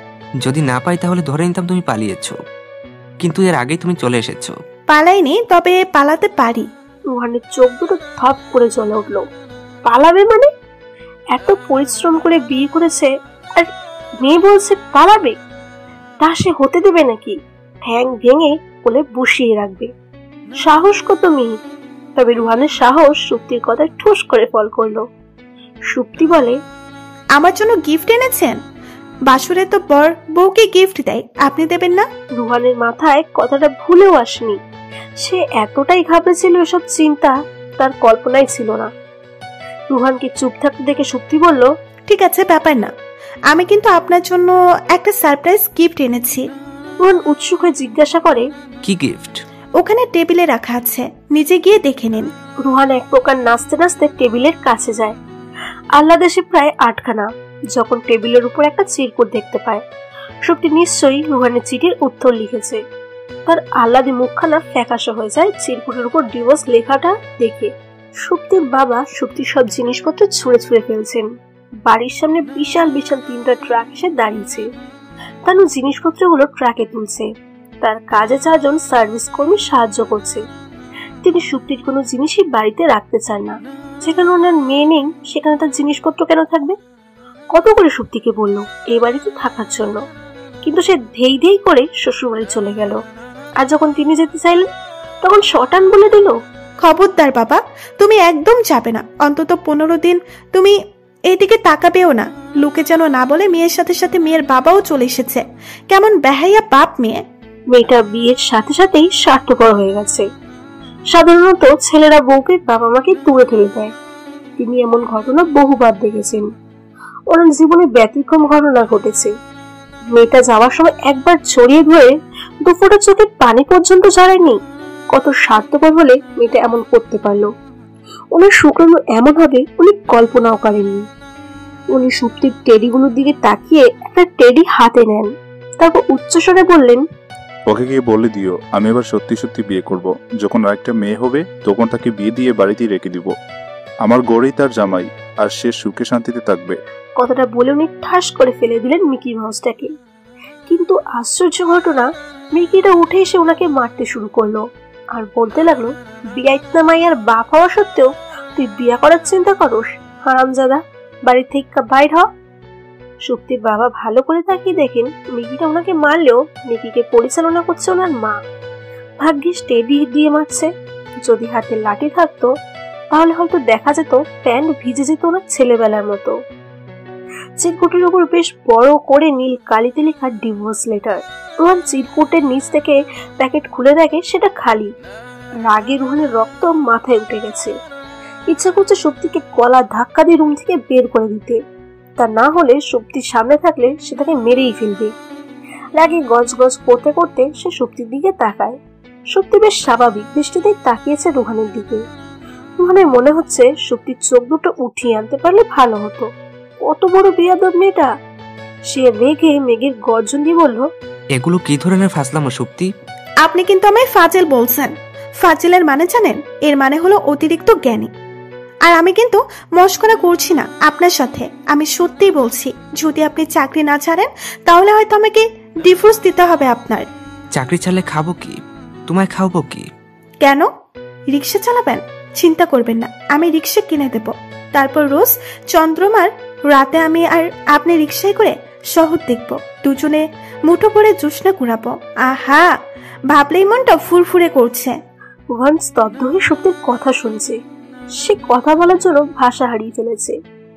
[SPEAKER 3] যদি না পাই তাহলে ধরে নিতাম তুমি পালিয়েছো, কিন্তু এর আগেই তুমি চলে এসেছো।
[SPEAKER 1] পালাইনি, তবে পালাতে পারি।
[SPEAKER 7] রুহানের চোখ দুটো থপ করে জ্বলে উঠল। পালাবে মানে? এত পরিশ্রম করে বিয়ে করেছে, আর মেয়ে বলছে পালাবে? তা সে হতে দেবে নাকি? ঠ্যাং ভেঙে কোলে বসিয়ে রাখবে। সাহস কত মেয়ে! তবে রুহানের সাহস সুপ্তির কথায় ঠোস করে ফল করলো। সুপ্তি বলে,
[SPEAKER 1] আমার জন্য গিফট এনেছেন? বাসুরে তো বর বউকে গিফট দেয়, আপনি দেবেন না?
[SPEAKER 7] রুহানের মাথায় কথাটা ভুলেও আসেনি। সে এতটাই ঘাবড়েছিল, এসব চিন্তা তার কল্পনাই ছিল না। রুহানকে চুপ থাকতে দেখে সুপ্তি বলল,
[SPEAKER 1] ঠিক আছে, ব্যাপার না। আমি কিন্তু আপনার জন্য একটা সারপ্রাইজ গিফট এনেছি।
[SPEAKER 7] রুহান উৎসুক হয়ে জিজ্ঞাসা করে,
[SPEAKER 3] কি গিফট?
[SPEAKER 1] ওখানে টেবিলে রাখা আছে, নিজে গিয়ে দেখে নিন।
[SPEAKER 7] রুহান এক প্রকার নাচতে নাচতে টেবিলের কাছে যায়। আহ্লাদে সে প্রায় আটখানা যখন টেবিলের উপর একটা চিরকুট দেখতে পায়। সুপ্তি নিশ্চয়ই রুহানের চিঠির উত্তর লিখেছে। তার আহ্লাদে মুখখানা ফ্যাকাশে হয়ে যায় চিরকুটের উপর ডিভোর্স লেখাটা দেখে। সুপ্তির বাবা সুপ্তির সব জিনিসপত্র ছুঁড়ে ছুঁড়ে ফেলছেন। বাড়ির সামনে বিশাল বিশাল তিনটা ট্রাক এসে দাঁড়িয়েছে। তানু জিনিসপত্রগুলো ট্রাকে তুলছে। তার কাজে চারজন সার্ভিস কর্মী সাহায্য করছে। তিনি সুপ্তির কোনো জিনিসই বাড়িতে রাখতে চান না। যেখানে ওনার মেয়ে নেই, সেখানে তার জিনিসপত্র কেন থাকবে? কত করে সুপ্তিকে বললো এই বাড়িতে থাকার জন্য, কিন্তু সে ধেই ধেই করে শ্বশুর বাড়ি চলে গেল। আর যখন তিনি যেতে চাইলেন, তখন শটান বলে দিল,
[SPEAKER 1] খবরদার বাবা, তুমি একদম যাবে না। অন্তত পনেরো দিন তুমি এইদিকে তাকাবেও না। লোকে যেন না বলে মেয়ের সাথে সাথে মেয়ের বাবাও চলে এসেছে। কেমন বেহাইয়া বাপ মেয়ে।
[SPEAKER 7] মেয়েটা বিয়ের সাথে সাথেই স্বার্থপর হয়ে গেছে। সাধারণত ছেলেরা বউকে বাবা মাকে দূরে ঠেলে দেয়। তিনি এমন ঘটনা বহুবার দেখেছেন। ওনার জীবনে ব্যতিক্রম ঘটনা ঘটেছে। মেয়েটা যাওয়ার সময় একবার ছড়িয়ে ধরে দুফোটা চোখে পানি পর্যন্ত ঝরায়নি। কত স্বার্থপর হলে মেয়েটা এমন করতে পারলো। ওনার শুক্রাণু এমন হবে উনি কল্পনাও করেননি। উনি সুপ্তির টেডিগুলোর দিকে তাকিয়ে একটা টেডি হাতে নেন, তারপর উচ্চস্বরে বললেন,
[SPEAKER 4] ওকে গিয়ে বলে দিও আমি এবার সত্যি সত্যি বিয়ে করব। যখন আরেকটা মেয়ে হবে তখন তাকে বিয়ে দিয়ে বাড়িতেই রেখে দিব। আমার গড়েই তার জামাই, আর সে সুখে শান্তিতে থাকবে।
[SPEAKER 7] কথাটা বলে উনি ঠাস করে ফেলে দিলেন মিকি মাউসটাকে। কিন্তু আশ্চর্য ঘটনা, মিকিটা উঠে এসে ওনাকে মারতে শুরু করলো আর বলতে লাগলো, বিয়াইতনা মাইয়ার বাপ হওয়া সত্ত্বেও তুই বিয়া করার চিন্তা করস? হারামজাদা, বাড়ি থেকে বাইর হ। সুপ্তির বাবা ভালো করে তাকিয়ে দেখেন মিকিটা ওনাকে মারলেও মিকিকে পরিচালনা করছে ওনার মা। ভাগ্যিস টেডি দিয়ে মারছে। যদি হাতে লাঠি থাকতো তাহলে হয়তো দেখা যেত প্যান্ট ভিজে যেত ওনার ছেলেবেলার মতো। চিরকুটের উপর বেশ বড় করে নীল কালিতে লেখা ডিভোর্স লেটার। রোহান চিরকুটের নিচ থেকে প্যাকেট খুলে দেখে সেটা খালি। রাগে রোহানের রক্ত মাথায় উঠে গেছে। ইচ্ছা করছে শক্তিকে গলা ধাক্কা দিয়ে রুম থেকে বের করে দিতে, তা না হলে শক্তির সামনে থাকলে সেটাকে মেরেই ফেলবে। রাগে গজ গজ করতে করতে সে শক্তির দিকে তাকায়। শক্তি বেশ স্বাভাবিক দৃষ্টিতেই তাকিয়েছে রোহানের দিকে। রোহানের মনে হচ্ছে শক্তির চোখ দুটো উঠিয়ে আনতে পারলে ভালো হতো। কত বড় বেয়াদব মেয়েটা! সে রেগে মেঘের গর্জন দিয়ে বলল,
[SPEAKER 3] এগুলো কি ধরনের ফাজলামো শক্তি?
[SPEAKER 1] আপনি কিন্তু আমায় ফাজিল বলছেন। ফাজিলের মানে জানেন? এর মানে হলো অতিরিক্ত জ্ঞানী। আর আমি কিন্তু মস্করা করছি না আপনার সাথে। আমি সত্যিই বলছি, যদি আপনি চাকরি না ছাড়েন তাহলে হয়তো আমাকে ডিভোর্স দিতে হবে আপনার।
[SPEAKER 3] চাকরি ছাড়লে খাবো কি? তোমায় খাওয়াবো কি?
[SPEAKER 1] কেন? রিক্সা চালাবেন? চিন্তা করবেন না, আমি রিক্সা কিনে দেব। তারপর রোজ চন্দ্রমার রাতে আমি আর আপনি রিক্সায় করে শহর দেখব, দুজনে মুঠো করে জোৎস্না কুড়াবো। আহা, ভাবলেই মনটা ফুরফুরে করছে।
[SPEAKER 7] রোহান স্তব্ধ হয়ে শক্তির কথা শুনছে। সে কথা বলার জন্য ভাষা হারিয়ে ফেলেছে।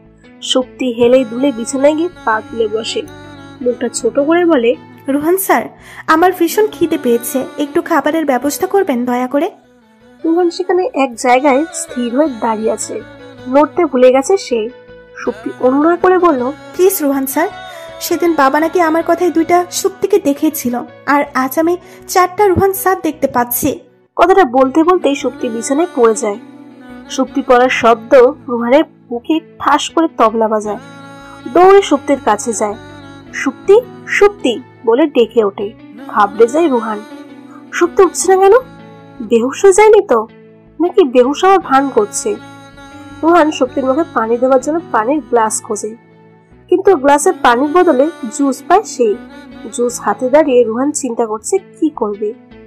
[SPEAKER 7] শক্তি হেলে দুলে বিছানায় গিয়ে পা তুলে বসে, মুখটা ছোট করে বলে,
[SPEAKER 1] রোহান স্যার, আমার ভীষণ খিদে পেয়েছে, একটু খাবারের ব্যবস্থা করবেন দয়া করে।
[SPEAKER 7] রোহান সেখানে এক জায়গায় স্থির হয়ে দাঁড়িয়ে আছে, নড়তে ভুলে গেছে সে। শক্তি অনুনয় করে বলল,
[SPEAKER 1] প্লিজ রোহান স্যার, সেদিন বাবা নাকি আমার কথায় দুইটা শক্তিকে দেখেছিল, আর আজ আমি চারটা রোহান স্যার দেখতে পাচ্ছি।
[SPEAKER 7] কথাটা বলতে বলতেই শক্তি বিছানায় পড়ে যায়। শক্তি পড়ার শব্দ রোহানের বুকে ঠাস করে তবলা বাজায়। দৌড়ে শক্তির কাছে যায়। শক্তি, শক্তি বলে ডেকে ওঠে। ঘাবড়ে যায় রোহান। শক্তি উঠছে না কেন? বেহুশ হয়ে যায়নি তো, নাকি বেহুশ হওয়ার ভান করছে? রোহান শক্তির মুখে পানি দেওয়ার জন্য পানির গ্লাস খোঁজে, কিন্তু গ্লাসের পানির বদলে জুস পায় সে। জুস হাতে দাঁড়িয়ে রোহান চিন্তা করছে কি করবে।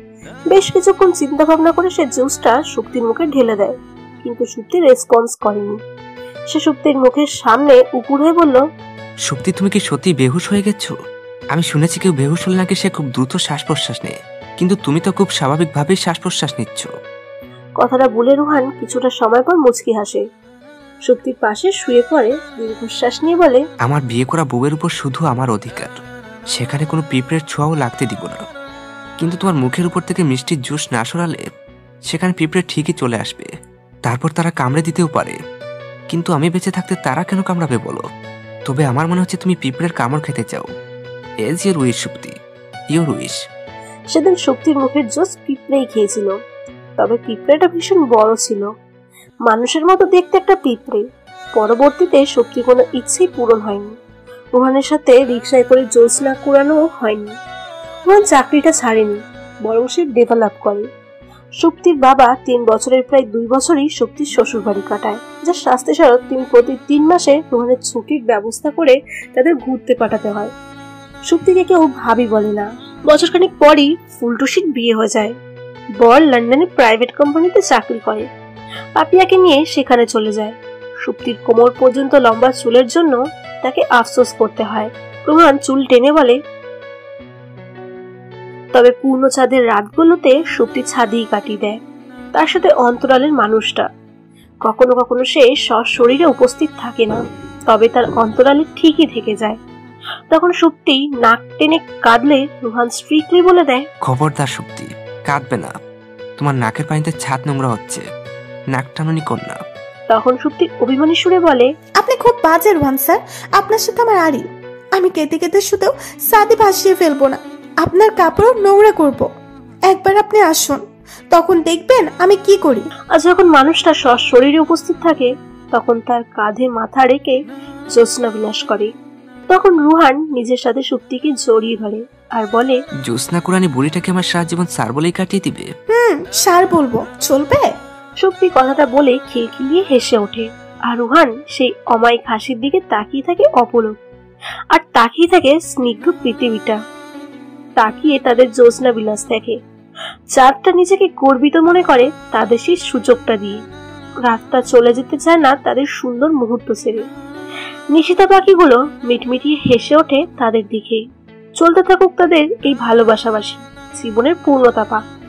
[SPEAKER 7] বেশ কিছুক্ষণ চিন্তা ভাবনা করে সে জুসটা শক্তির মুখে ঢেলে দেয়, কিন্তু শক্তি রেসপন্স করেনি। সে শক্তির মুখের সামনে উপুর হয়ে বলল,
[SPEAKER 3] শক্তি, তুমি কি সত্যি বেহুশ হয়ে গেছো? আমি শুনেছি কেউ বেহুশ হলে নাকি সে খুব দ্রুত শ্বাস প্রশ্বাস নেয়, কিন্তু তুমি তো খুব স্বাভাবিকভাবেই শ্বাস প্রশ্বাস নিচ্ছ।
[SPEAKER 7] কথাটা বলে রোহান কিছুটা সময় পর মুচকি হাসে। শক্তির পাশে শুয়ে পড়ে, দীর্ঘশ্বাস নিয়ে বলে,
[SPEAKER 3] আমার বিয়ে করা বউয়ের উপর শুধু আমার অধিকার, সেখানে কোনো পিঁপড়ের ছোঁয়াও লাগতে দিব না। কিন্তু তোমার মুখের উপর থেকে মিষ্টির জুস না সরালে সেখানে পিঁপড়ে ঠিকই চলে আসবে, তারপর তারা কামড়ে দিতেও পারে। কিন্তু আমি বেঁচে থাকতে তারা কেন কামড়াবে বলো? তবে আমার মনে হচ্ছে তুমি পিঁপড়ের কামড় খেতে চাও। As your wish Shakti, your wish.
[SPEAKER 7] সেদিন শক্তির মুখের জুস পিঁপড়েই খেয়েছিল, তবে পিঁপড়েটা ভীষণ বড় ছিল, মানুষের মতো দেখতে একটা পিঁপড়ে। পরবর্তীতে শক্তি কোনো ইচ্ছেই পূরণ হয়নি। রোহানের সাথে রিক্সায় করে জোৎস্না কুড়ানো হয়নি। রোহান চাকরিটা ছাড়েনি, বরং সে ডেভেলপ করে। শক্তির বাবা তিন বছরের প্রায় দুই বছরই শক্তির শ্বশুর বাড়ি কাটায়, যার শাস্তি স্বরূপ তিনি প্রতি তিন মাসে রোহানের ছুটির ব্যবস্থা করে তাদের ঘুরতে পাঠাতে হয়। শক্তিকে কেউ ভাবি বলে না। বছরখানেক পরই ফুলটুসির বিয়ে হয়ে যায়। বর লন্ডনে প্রাইভেট কোম্পানিতে চাকরি করে। পাপিয়াকে নিয়ে সেখানে চলে যায়। শক্তির কোমর পর্যন্ত লম্বা চুলের জন্য তাকে আফসোস করতে হয়। রোহান চুল টেনে বলে, তবে পূর্ণ চাঁদের রাতগুলোতে শক্তি ছাদেই কাটিয়ে দেয়, তার সাথে অন্তরালের মানুষটা। কখনো কখনো সে সশরীরে উপস্থিত থাকে না, তবে তার অন্তরালে ঠিকই থেকে যায়। তখন শক্তি নাক টেনে কাঁদলে রোহান স্ট্রিক্টলি বলে দেয়,
[SPEAKER 3] খবরদার শক্তি, কাঁদবে না। তোমার নাকের পানিতে ছাদ নোংরা হচ্ছে, নাক টানুনি কন্যা।
[SPEAKER 7] তখন সুপ্তি অভিমানী সুরে বলে,
[SPEAKER 1] আপনি খুব বাজে রোহান স্যার, আপনার সাথে আমার আড়ি। আমি কেটে কেটে শুধু সাদি ভাসিয়ে ফেলবো না, আপনার কাপড়ও নোংরা করব। একবার আপনি আসুন, তখন দেখবেন আমি কি করি।
[SPEAKER 7] আর যখন মানুষটা সশরীরে উপস্থিত থাকে তখন তার কাঁধে মাথা রেখে জ্যোৎস্না বিলাস করে। তখন রুহান নিজের সাথে সুপ্তিকে জড়িয়ে ধরে আর বলে,
[SPEAKER 3] জ্যোৎস্না কুরানি বুড়িটাকে আমার সারা জীবন স্যার বলেই কাটিয়ে দিবে।
[SPEAKER 1] হুম স্যার বলবো, চলবে?
[SPEAKER 7] সুপ্তি কথাটা বলে খিলখিলিয়ে হেসে ওঠে। আর রুহান সেই অমায়িক হাসির দিকে তাকিয়ে থাকে অপলক, আর তাকিয়ে থাকে স্নিগ্ধ পৃথিবীটা, তাকিয়ে তাদের জ্যোৎস্না বিলাস দেখে। চাঁদটা নিজেকে গর্বিত মনে করে তাদের সেই সুযোগটা দিয়ে। রাতটা চলে যেতে চায় না তাদের সুন্দর মুহূর্ত ছেড়ে। নিশিতা পাখিগুলো মিটমিটিয়ে হেসে ওঠে তাদের দিকেই। চলতে থাকুক তাদের এই ভালোবাসাবাসী জীবনের পূর্ণতা পাক।